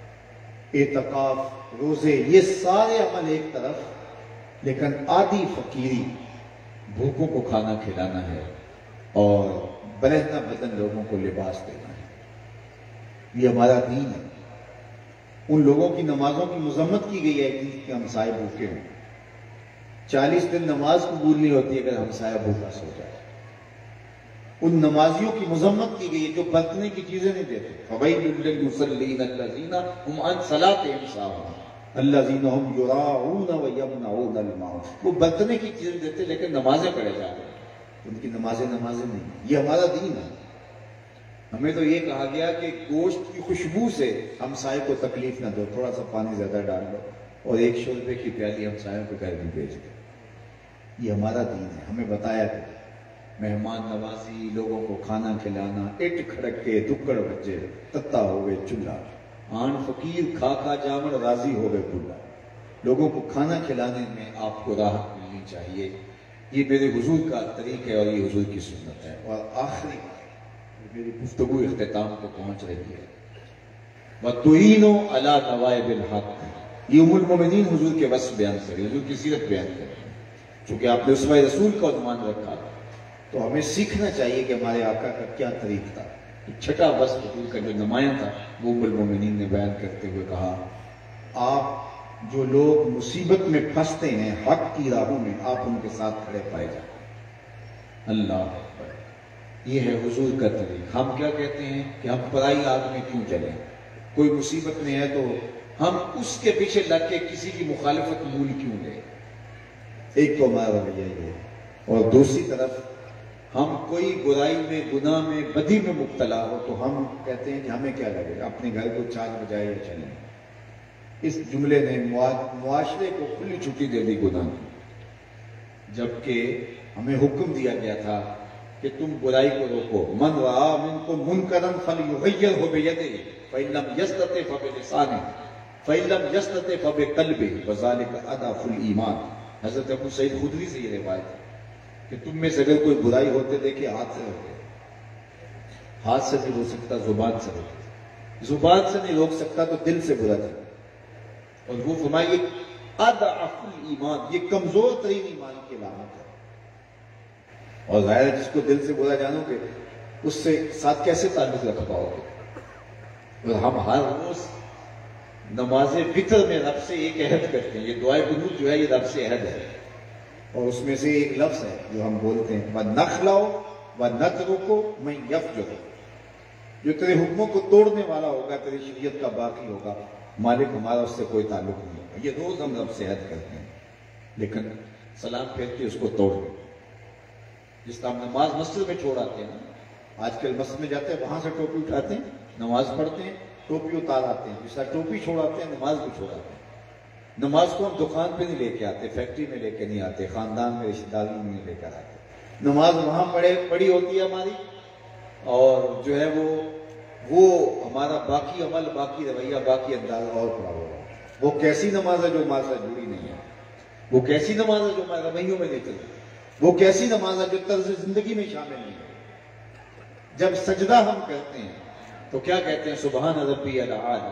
Speaker 1: اعتکاف، روزے، یہ سارے عمل ایک طرف، لیکن آدھی فقیری بھوکوں کو کھانا کھلانا ہے اور برہنہ بدن لوگوں کو لباس دینا ہے۔ یہ ہمارا دین ہے۔ ان لوگوں کی نمازوں کی مذمت کی گئی ہے کہ ہمسائے بھوکے ہوں۔ 40 دن نماز قبول نہیں ہوتی اگر ہمسایہ بھوکا سو جائے۔ ان نمازیوں کی مذمت کی گئی ہے جو برتنے کی چیزیں نہیں دیتے۔ فَوَيْلٌ لِّلْمُصَلِّينَ الَّذِينَ هُمْ عَنْ صَلَاتِهِمْ سَاهُونَ الَّذِينَ هُمْ يُرَاعُونَ وَيَمْنَعُونَ الْمَاعُونَ، وہ برتنے کی چیزیں دیتے لیکن نمازیں پڑھے جا رہے ہیں، ان کی نمازیں نہیں۔ یہ ہمارا دین ہے۔ ہمیں تو یہ کہا گیا کہ گوشت کی خوشبو سے ہمسائے کو تکلیف نہ دو، تھوڑا سا پانی زیادہ ڈال دو اور 1 شوربے کی پیالی ہمسایوں کو گھر بھی بھیج دو۔ یہ ہمارا دین ہے۔ ہمیں بتایا کہ مہمان نوازی، لوگوں کو کھانا کھلانا، اٹ کھڑک کے دکڑ بجے، تتا ہوئے چولہا، آن فقیر کھا کھا جامن راضی ہوئے بلا۔ لوگوں کو کھانا کھلانے میں آپ کو راحت ملنی چاہیے۔ یہ میرے حضور کا طریق ہے اور یہ حضور کی سنت ہے۔ اور آخری میری گفتگو اختتام کو پہنچ رہی ہے، وَتُعِينُوا عَلَىٰ نَوَائِبِ الْحَقِّ، یہ ام المومنین حضور کے وصف بیان کریں، حضور کی سیرت بیان کریں۔ چونکہ آپ نے اسوہ رسول کا عنوان رکھا تو ہمیں سیکھنا چاہیے کہ ہمارے آقا کا کیا طریق تھا. چھٹا وصف حضور کا جو نمایاں تھا وہ ام المومنین نے بیان کرتے ہوئے کہا آپ جو لوگ مصیبت میں پھنستے ہیں حق کی راہوں میں آپ ان کے ساتھ کھڑے پائے جاتے ہیں. اللہ اکبر. یہ ہے حضور کا طریق. ہم کیا کہتے ہیں کہ ہم پرائی آگ میں کیوں چلیں, کوئی مصیبت میں ہے تو ہم اس کے پیچھے لگ کے کسی کی مخالفت مول کیوں لیں. ایک تو ہمارا رویہ یہ ہے, اور دوسری طرف ہم کوئی برائی میں گناہ میں بدی میں مبتلا ہو تو ہم کہتے ہیں کہ ہمیں کیا لگے گا, اپنے گھر کو چار بجائے یا چلیں. اس جملے نے معاشرے کو کھلی چھٹی دے دی گناہ کی, جبکہ ہمیں حکم دیا گیا تھا کہ تم برائی کو روکو. من رآ منکم منکرا فلیغیرہ بیدہ فإن لم یستطع فبلسانہ فإن لم یستطع فبقلبہ وذلک اضعف الایمان. حضرت ابو سعید خدری سے یہ روایت ہے کہ تم میں سے اگر کوئی برائی ہوتے دیکھے ہاتھ سے روکے. ہاتھ سے نہیں روک سکتا, زبان سے روکے. زبان سے نہیں روک سکتا تو دل سے برا تھا. اور وہ فرمائیے اضعف الایمان, یہ کمزور ترین ایمان کی علامت ہے. اور ظاہر ہے جس کو دل سے برا جانو گے اس سے ساتھ کیسے تعلق رکھ پاؤ گے. اور ہم ہر روز نماز وتر میں رب سے ایک عہد کرتے ہیں. یہ دعائے قنوت جو ہے یہ رب سے عہد ہے, اور اس میں سے ایک لفظ ہے جو ہم بولتے ہیں وَنَخْلَوْ وَنَتْرُكُ مَنْ يَفْجُرُ. جو تیرے حکموں کو توڑنے والا ہوگا, تیری شریعت کا باقی ہوگا, مالک ہمارا اس سے کوئی تعلق نہیں ہوگا. یہ روز ہم رب سے عہد کرتے ہیں, لیکن سلام پھیر کے اس کو توڑ دیتے ہیں. جس طرح ہم نماز مسجد میں چھوڑ آتے ہیں, آج کل مسجد میں جاتے ہیں وہاں سے ٹوپی اٹھاتے ہیں, نماز پڑھتے ہیں, ٹوپی اتار آتے ہیں. جس طرح ٹوپی چھوڑاتے ہیں نماز بھی چھوڑاتے ہیں. نماز کو ہم دکان پہ نہیں لے کے آتے, فیکٹری میں لے کے نہیں آتے, خاندان میں رشتہ داری میں نہیں لے کر آتے. نماز وہاں پڑی ہوتی ہے ہماری, اور جو ہے وہ ہمارا باقی عمل, باقی رویہ, باقی انداز اور پڑا ہوگا. وہ کیسی نماز ہے جو ہمارے ساتھ جڑی نہیں ہے, وہ کیسی نماز ہے جو ہمارے رویوں میں نہیں چلتی, وہ کیسی نماز ہے جو طرز زندگی میں شامل نہیں ہے. جب سجدہ ہم کرتے ہیں تو کیا کہتے ہیں سبحان ربی الاعلی.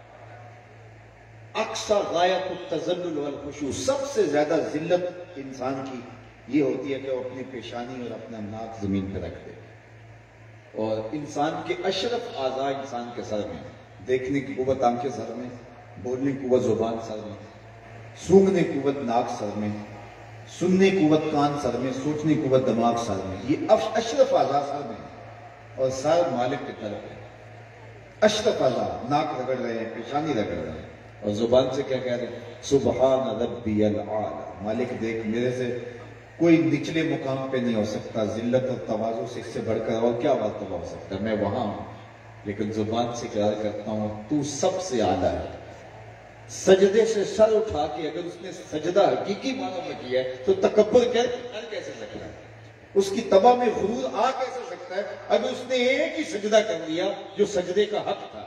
Speaker 1: اقصی غایت التذلل والخشوع, سب سے زیادہ ذلت انسان کی یہ ہوتی ہے کہ وہ اپنی پیشانی اور اپنا ناک زمین پہ رکھ دے. اور انسان کے اشرف اعضاء انسان کے سر میں, دیکھنے کی قوت آنکھیں سر میں, بولنے کی قوت زبان سر میں, سونگنے کی قوت ناک سر میں, سننے کی قوت کان سر میں, سوچنے کی قوت دماغ سر میں. یہ اشرف اعضاء سر میں, اور سر مالک کی طرف ہے. اشرف اعضاء ناک رگڑ رہے ہیں, پیشانی رگڑ رہے ہیں, اور زبان سے کیا کہہ رہے ہیں سبحان ربی الاعلی. مالک دیکھ, میرے سے کوئی نچلے مقام پہ نہیں ہو سکتا, ذلت اور تواضع سے اس سے بڑھ کر اور کیا مرتبہ ہو سکتا ہے. میں وہاں ہوں, لیکن زبان سے اقرار کرتا ہوں تو سب سے اعلیٰ ہے. سجدے سے سر اٹھا کے اگر اس نے سجدہ حقیقی معنوں میں کیا ہے تو تکبر کر کیسے سکتا ہے, اس کی طبع میں غرور آ کیسے سکتا ہے اگر اس نے ایک ہی سجدہ کر لیا جو سجدے کا حق تھا.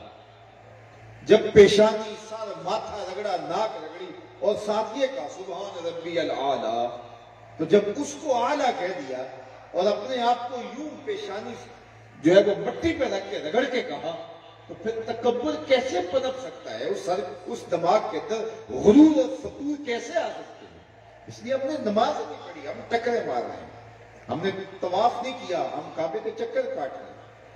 Speaker 1: جب پیشانی, سر, ماتھا رگڑا, ناک رگڑی, اور ساتھ یہ کہا سبحان ربی الاعلی, تو جب اس کو اعلیٰ کہہ دیا اور اپنے آپ کو یوں پیشانی جو ہے وہ مٹی پہ رکھ کے رگڑ کے کہا, تو پھر تکبر کیسے پنپ سکتا ہے اس دماغ کے اندر, غرور اور فتور کیسے آ سکتے ہیں. اس لیے ہم نے نماز نہیں پڑھی, ہم ٹکرے مار رہے ہیں, ہم نے طواف نہیں کیا, ہم کعبے کے چکر کاٹ رہے ہیں.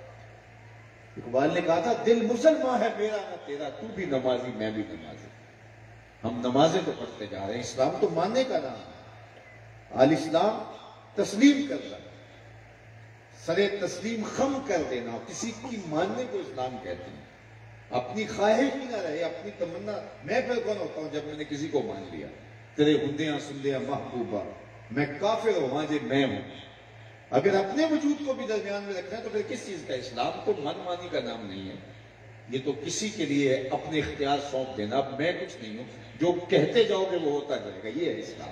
Speaker 1: اقبال نے کہا تھا دل مسلمان ہے میرا نہ تیرا, تو بھی نمازی میں بھی نمازی. ہم نمازیں تو پڑھتے جا رہے ہیں, اسلام تو ماننے کا نام ہے. آل اسلام تسلیم کرنا, سرے تسلیم خم کر دینا, کسی کی ماننے کو اسلام کہتے ہیں. اپنی خواہش ہی نہ رہے, اپنی تمنا. میں پھر کون ہوتا ہوں جب میں نے کسی کو مان لیا, تیرے ہندیاں سندیاں محبوبہ, میں کافر ہوں جی میں ہوں. اگر اپنے وجود کو بھی درمیان میں رکھنا ہے تو پھر کس چیز کا اسلام؟ تو من مانی کا نام نہیں ہے, یہ تو کسی کے لیے اپنے اختیار سونپ دینا. اب میں کچھ نہیں ہوں, جو کہتے جاؤ گے وہ ہوتا جائے گا, یہ ہے اسلام.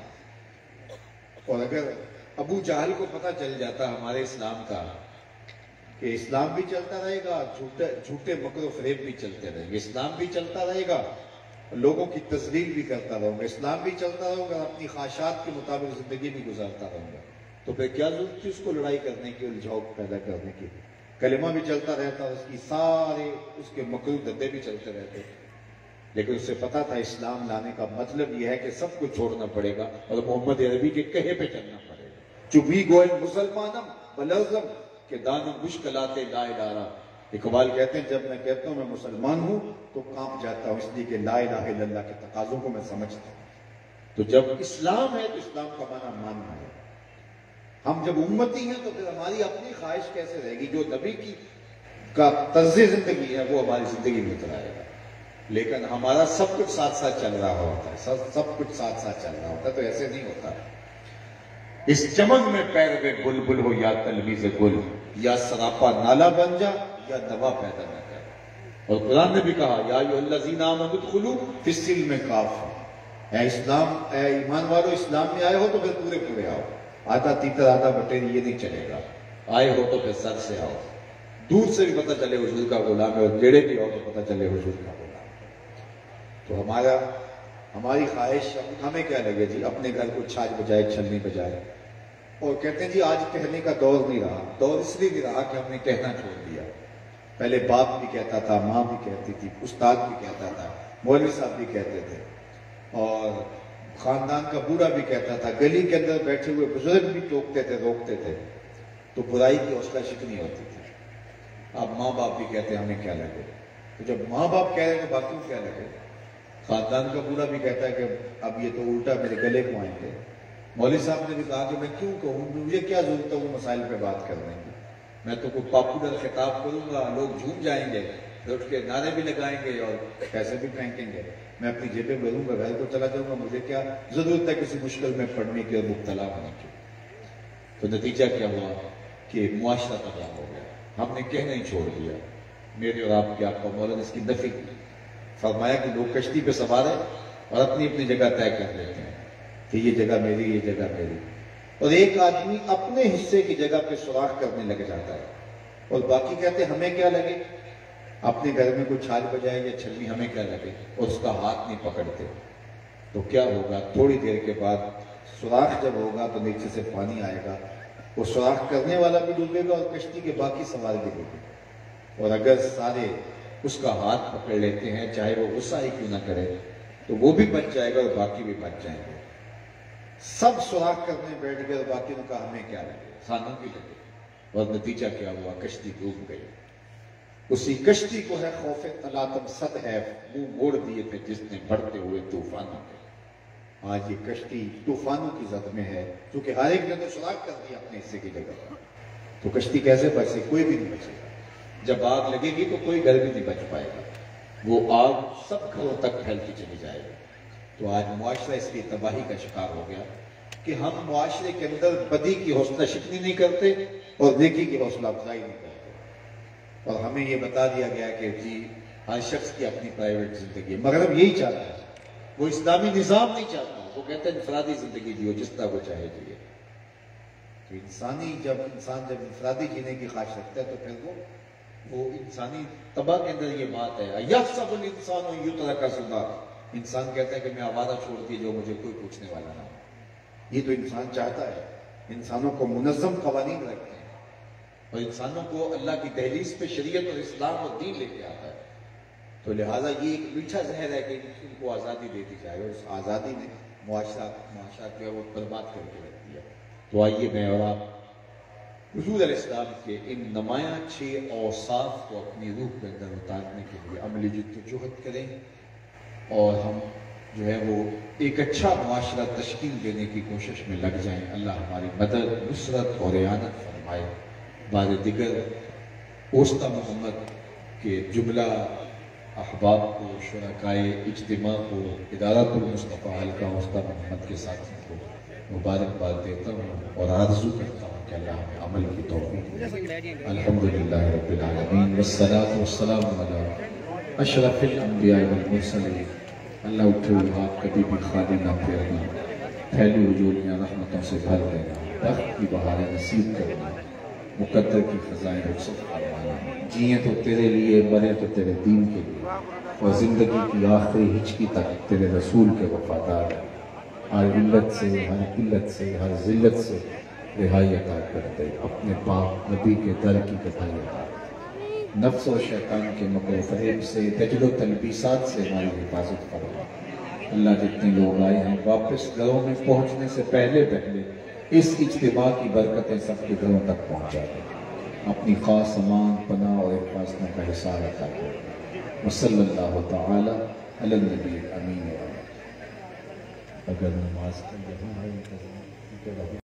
Speaker 1: اور اگر ابو جہل کو پتہ چل جاتا ہمارے اسلام کا کہ اسلام بھی چلتا رہے گا, جھوٹے مکر و فریب بھی چلتے رہیں گے, اسلام بھی چلتا رہے گا, لوگوں کی تذلیل بھی کرتا رہوں گا, اسلام بھی چلتا رہوں گا, اپنی خواہشات کے مطابق زندگی بھی گزارتا رہوں گا, تو پھر کیا ضرورت تھی اس کو لڑائی کرنے کی, الجھاؤ پیدا کرنے کی. کلمہ بھی چلتا رہتا, اس کی سارے اس کے مکروہ دھندے بھی چلتے رہتے. لیکن اسے پتا تھا اسلام لانے کا مطلب یہ ہے کہ سب کچھ چھوڑنا پڑے گا اور محمد عربی کے کہے پہ چلنا پڑے گا. چبھی گوئل مسلمانم بلرزم کہ دانم مشکلات لا الہ. اقبال کہتے ہیں جب میں کہتا ہوں میں مسلمان ہوں تو کانپ جاتا ہوں، اس لیے کہ لا الہ الا اللہ کے تقاضوں کو میں سمجھتا ہوں. تو جب اسلام ہے تو اسلام کا معنی ماننا ہے. ہم جب امتی ہیں تو پھر ہماری اپنی خواہش کیسے رہے گی؟ جو نبی کی کا طرز زندگی ہے وہ ہماری زندگی میں اتر آئے گا. لیکن ہمارا سب کچھ ساتھ ساتھ چل رہا ہوتا ہے، سب کچھ ساتھ ساتھ چل رہا ہوتا ہے، تو ایسے نہیں ہوتا. اس چمن میں پیروے بلبل ہو یا تلویز گل، یا سراپا نالا بن جا یا نوا پیدا نہ کر. اور قرآن نے بھی کہا یا ایھا الذین آمنوا ادخلوا فی السلم کافہ. اے اسلام، اے ایمان والو، اسلام میں آئے ہو تو پھر پورے پورے آؤ. آدھا تیتر آدھا بٹیری یہ نہیں چلے گا. آئے ہو تو پھر سر سے آؤ. دور سے بھی پتہ چلے حضور کا غلام ہے اور نیڑے بھی آؤ تو پتہ چلے حضور کا غلام. تو ہماری خواہش، ہمیں کیا لگے جی اپنے گھر کو چھاج بجائے چھلنی بجائے. اور کہتے ہیں جی آج کہنے کا دور نہیں رہا. دور اس لیے نہیں رہا کہ ہم نے کہنا چھوڑ دیا. پہلے باپ بھی کہتا تھا، ماں بھی کہتی تھی، استاد بھی کہتا تھا، مولوی صاحب بھی کہتے تھے، اور خاندان کا بوڑھا بھی کہتا تھا، گلی کے اندر بیٹھے ہوئے بزرگ بھی ٹوکتے تھے، روکتے تھے. تو برائی کی حوصلہ شکنی ہوتی تھی. اب ماں باپ بھی کہتے ہیں ہمیں کیا لگے. تو جب ماں باپ کہہ رہے ہیں تو باقیوں کیا لگے. خاندان کا بوڑھا بھی کہتا ہے کہ اب یہ تو الٹا میرے گلے کو آئیں گے. مولوی صاحب نے بھی کہا کہ میں کیوں کہوں، مجھے کیا ضرورت ہے وہ مسائل پہ بات کرنے کی. میں تو کوئی پاپولر خطاب کروں گا، لوگ جھوم جائیں گے، اٹھ کے نعرے بھی لگائیں گے اور پیسے بھی پھینکیں گے. میں اپنی جیبیں بھروں گا، گھر کو چلا جاؤں گا. مجھے کیا ضرورت ہے کسی مشکل میں پڑنے کی اور مبتلا ہونے کی. تو نتیجہ کیا ہوا کہ معاشرہ تباہ ہو گیا. ہم نے کہنا ہی چھوڑ دیا. میرے اور آپ کے آقا مولا نے اس کی نفی کی. فرمایا کہ لوگ کشتی پہ سوار ہیں اور اپنی اپنی جگہ طے کر لیتے ہیں کہ یہ جگہ میری، یہ جگہ میری. اور ایک آدمی اپنے حصے کی جگہ پہ سوراخ کرنے لگ جاتا ہے اور باقی کہتے ہیں ہمیں کیا لگے. اپنے گھر میں کوئی چھاج بجائے یا چھلنی ہمیں کیا لگے، اور اس کا ہاتھ نہیں پکڑتے. تو کیا ہوگا؟ تھوڑی دیر کے بعد سوراخ جب ہوگا تو نیچے سے پانی آئے گا. وہ سوراخ کرنے والا بھی ڈوبے گا اور کشتی کے باقی سوار بھی ڈوبے گا. اور اگر سارے اس کا ہاتھ پکڑ لیتے ہیں، چاہے وہ غصہ ہی کیوں نہ کرے، تو وہ بھی بچ جائے گا اور باقی بھی بچ جائیں گے. سب سوراخ کرنے بیٹھ گئے اور باقی نے کہا ہمیں کیا لگے، خانوں کی لگے. اور نتیجہ کیا ہوا؟ کشتی ڈوب گئی. اسی کشتی کو ہے خوف تلاطم صد ہے منہ موڑ دیے تھے جس نے بڑھتے ہوئے طوفانوں کے. آج یہ کشتی طوفانوں کی زد میں ہے کیونکہ ہر ایک نے تو سوراخ کر دیا اپنے حصے کی جگہ پر. تو کشتی کیسے بچے؟ کوئی بھی نہیں بچے گا. جب آگ لگے گی تو کوئی گھر بھی نہیں بچ پائے گا. وہ آگ سب گھروں تک پھیلتی چلی جائے گی. تو آج معاشرہ اس لیے تباہی کا شکار ہو گیا کہ ہم معاشرے کے اندر بدی کی حوصلہ شکنی نہیں کرتے اور نیکی کی حوصلہ افزائی نہیں کرتے. اور ہمیں یہ بتا دیا گیا کہ جی ہر شخص کی اپنی پرائیویٹ زندگی ہے. مغرب یہی چاہتا ہے، وہ اسلامی نظام نہیں چاہتا. وہ کہتے ہیں انفرادی زندگی جیو، جس طرح وہ چاہے جیے. تو انسان جب انفرادی جینے کی خواہش رکھتا ہے تو پھر وہ انسانی طبع کے اندر یہ بات ہے یحسب الانسان یترک سدی. انسان کہتا ہے کہ میں آوارہ چھوڑ دی جو مجھے کوئی پوچھنے والا نہ ہو. یہ تو انسان چاہتا ہے. انسانوں کو منظم قوانین رکھتے ہیں اور انسانوں کو اللہ کی دہلیز پہ شریعت اور اسلام اور دین لے کے آتا ہے. تو لہٰذا یہ ایک میٹھا زہر ہے کہ ان کو آزادی دے دی جائے. اور اس آزادی نے معاشرہ جو ہے وہ برباد کر کے رکھ دیا. تو آئیے میں اور آپ حضور علیہ السلام کے ان نمایاں 6 اوصاف کو اپنی روح کے اندر اتارنے کے لیے عملی جدوجہد کریں اور ہم جو ہے وہ ایک اچھا معاشرہ تشکیل دینے کی کوشش میں لگ جائیں. اللہ ہماری مدد، نصرت اور اعانت فرمائے. بار دیگر اوسطا محمد کے جملہ احباب کو، شرکائے اجتماع کو، ادارۃ المصطفیٰ حلقہ اوسطا محمد کے ساتھیوں کو مبارکباد دیتا ہوں اور آرزو کرتا ہوں کہ اللہ ہمیں عمل کی توفیق دے. الحمدللہ رب العالمین والصلاة والسلام علی اشرف الانبیاء والمرسلین. اللہ اٹھے ہوئے ہاتھ کبھی بھی خالی نہ پھیرنا، پھیلی وجولیاں رحمتوں سے بھر دینا، بخت کی بہاریں نصیب کرنا، مقدر کی خزائیں رخصت فرمانا. جیئیں تو تیرے لیے، مریں تو تیرے دین کے لیے، اور زندگی کی آخری ہچکی تک تیرے رسول کے وفادار. ہر علت سے، ہر قلت سے، ہر ذلت سے رہائی عطا کرتے. اپنے پاک نبی کے در کی گواہی عطا کرتے. نفس و شیطان کے مکر و فریب سے، دجل و تلبیسات سے ہماری حفاظت فرما۔ اللہ جتنے لوگ آئے ہیں واپس گھروں میں پہنچنے سے پہلے اس اجتماع کی برکتیں سب کے گھروں تک پہنچا دیں، اپنی خاص امان، پناہ اور حفاظتوں کا حصار عطا کریں۔ وصلی اللہ تعالی علی النبی الامین۔ اگر نماز کا یہاں ہے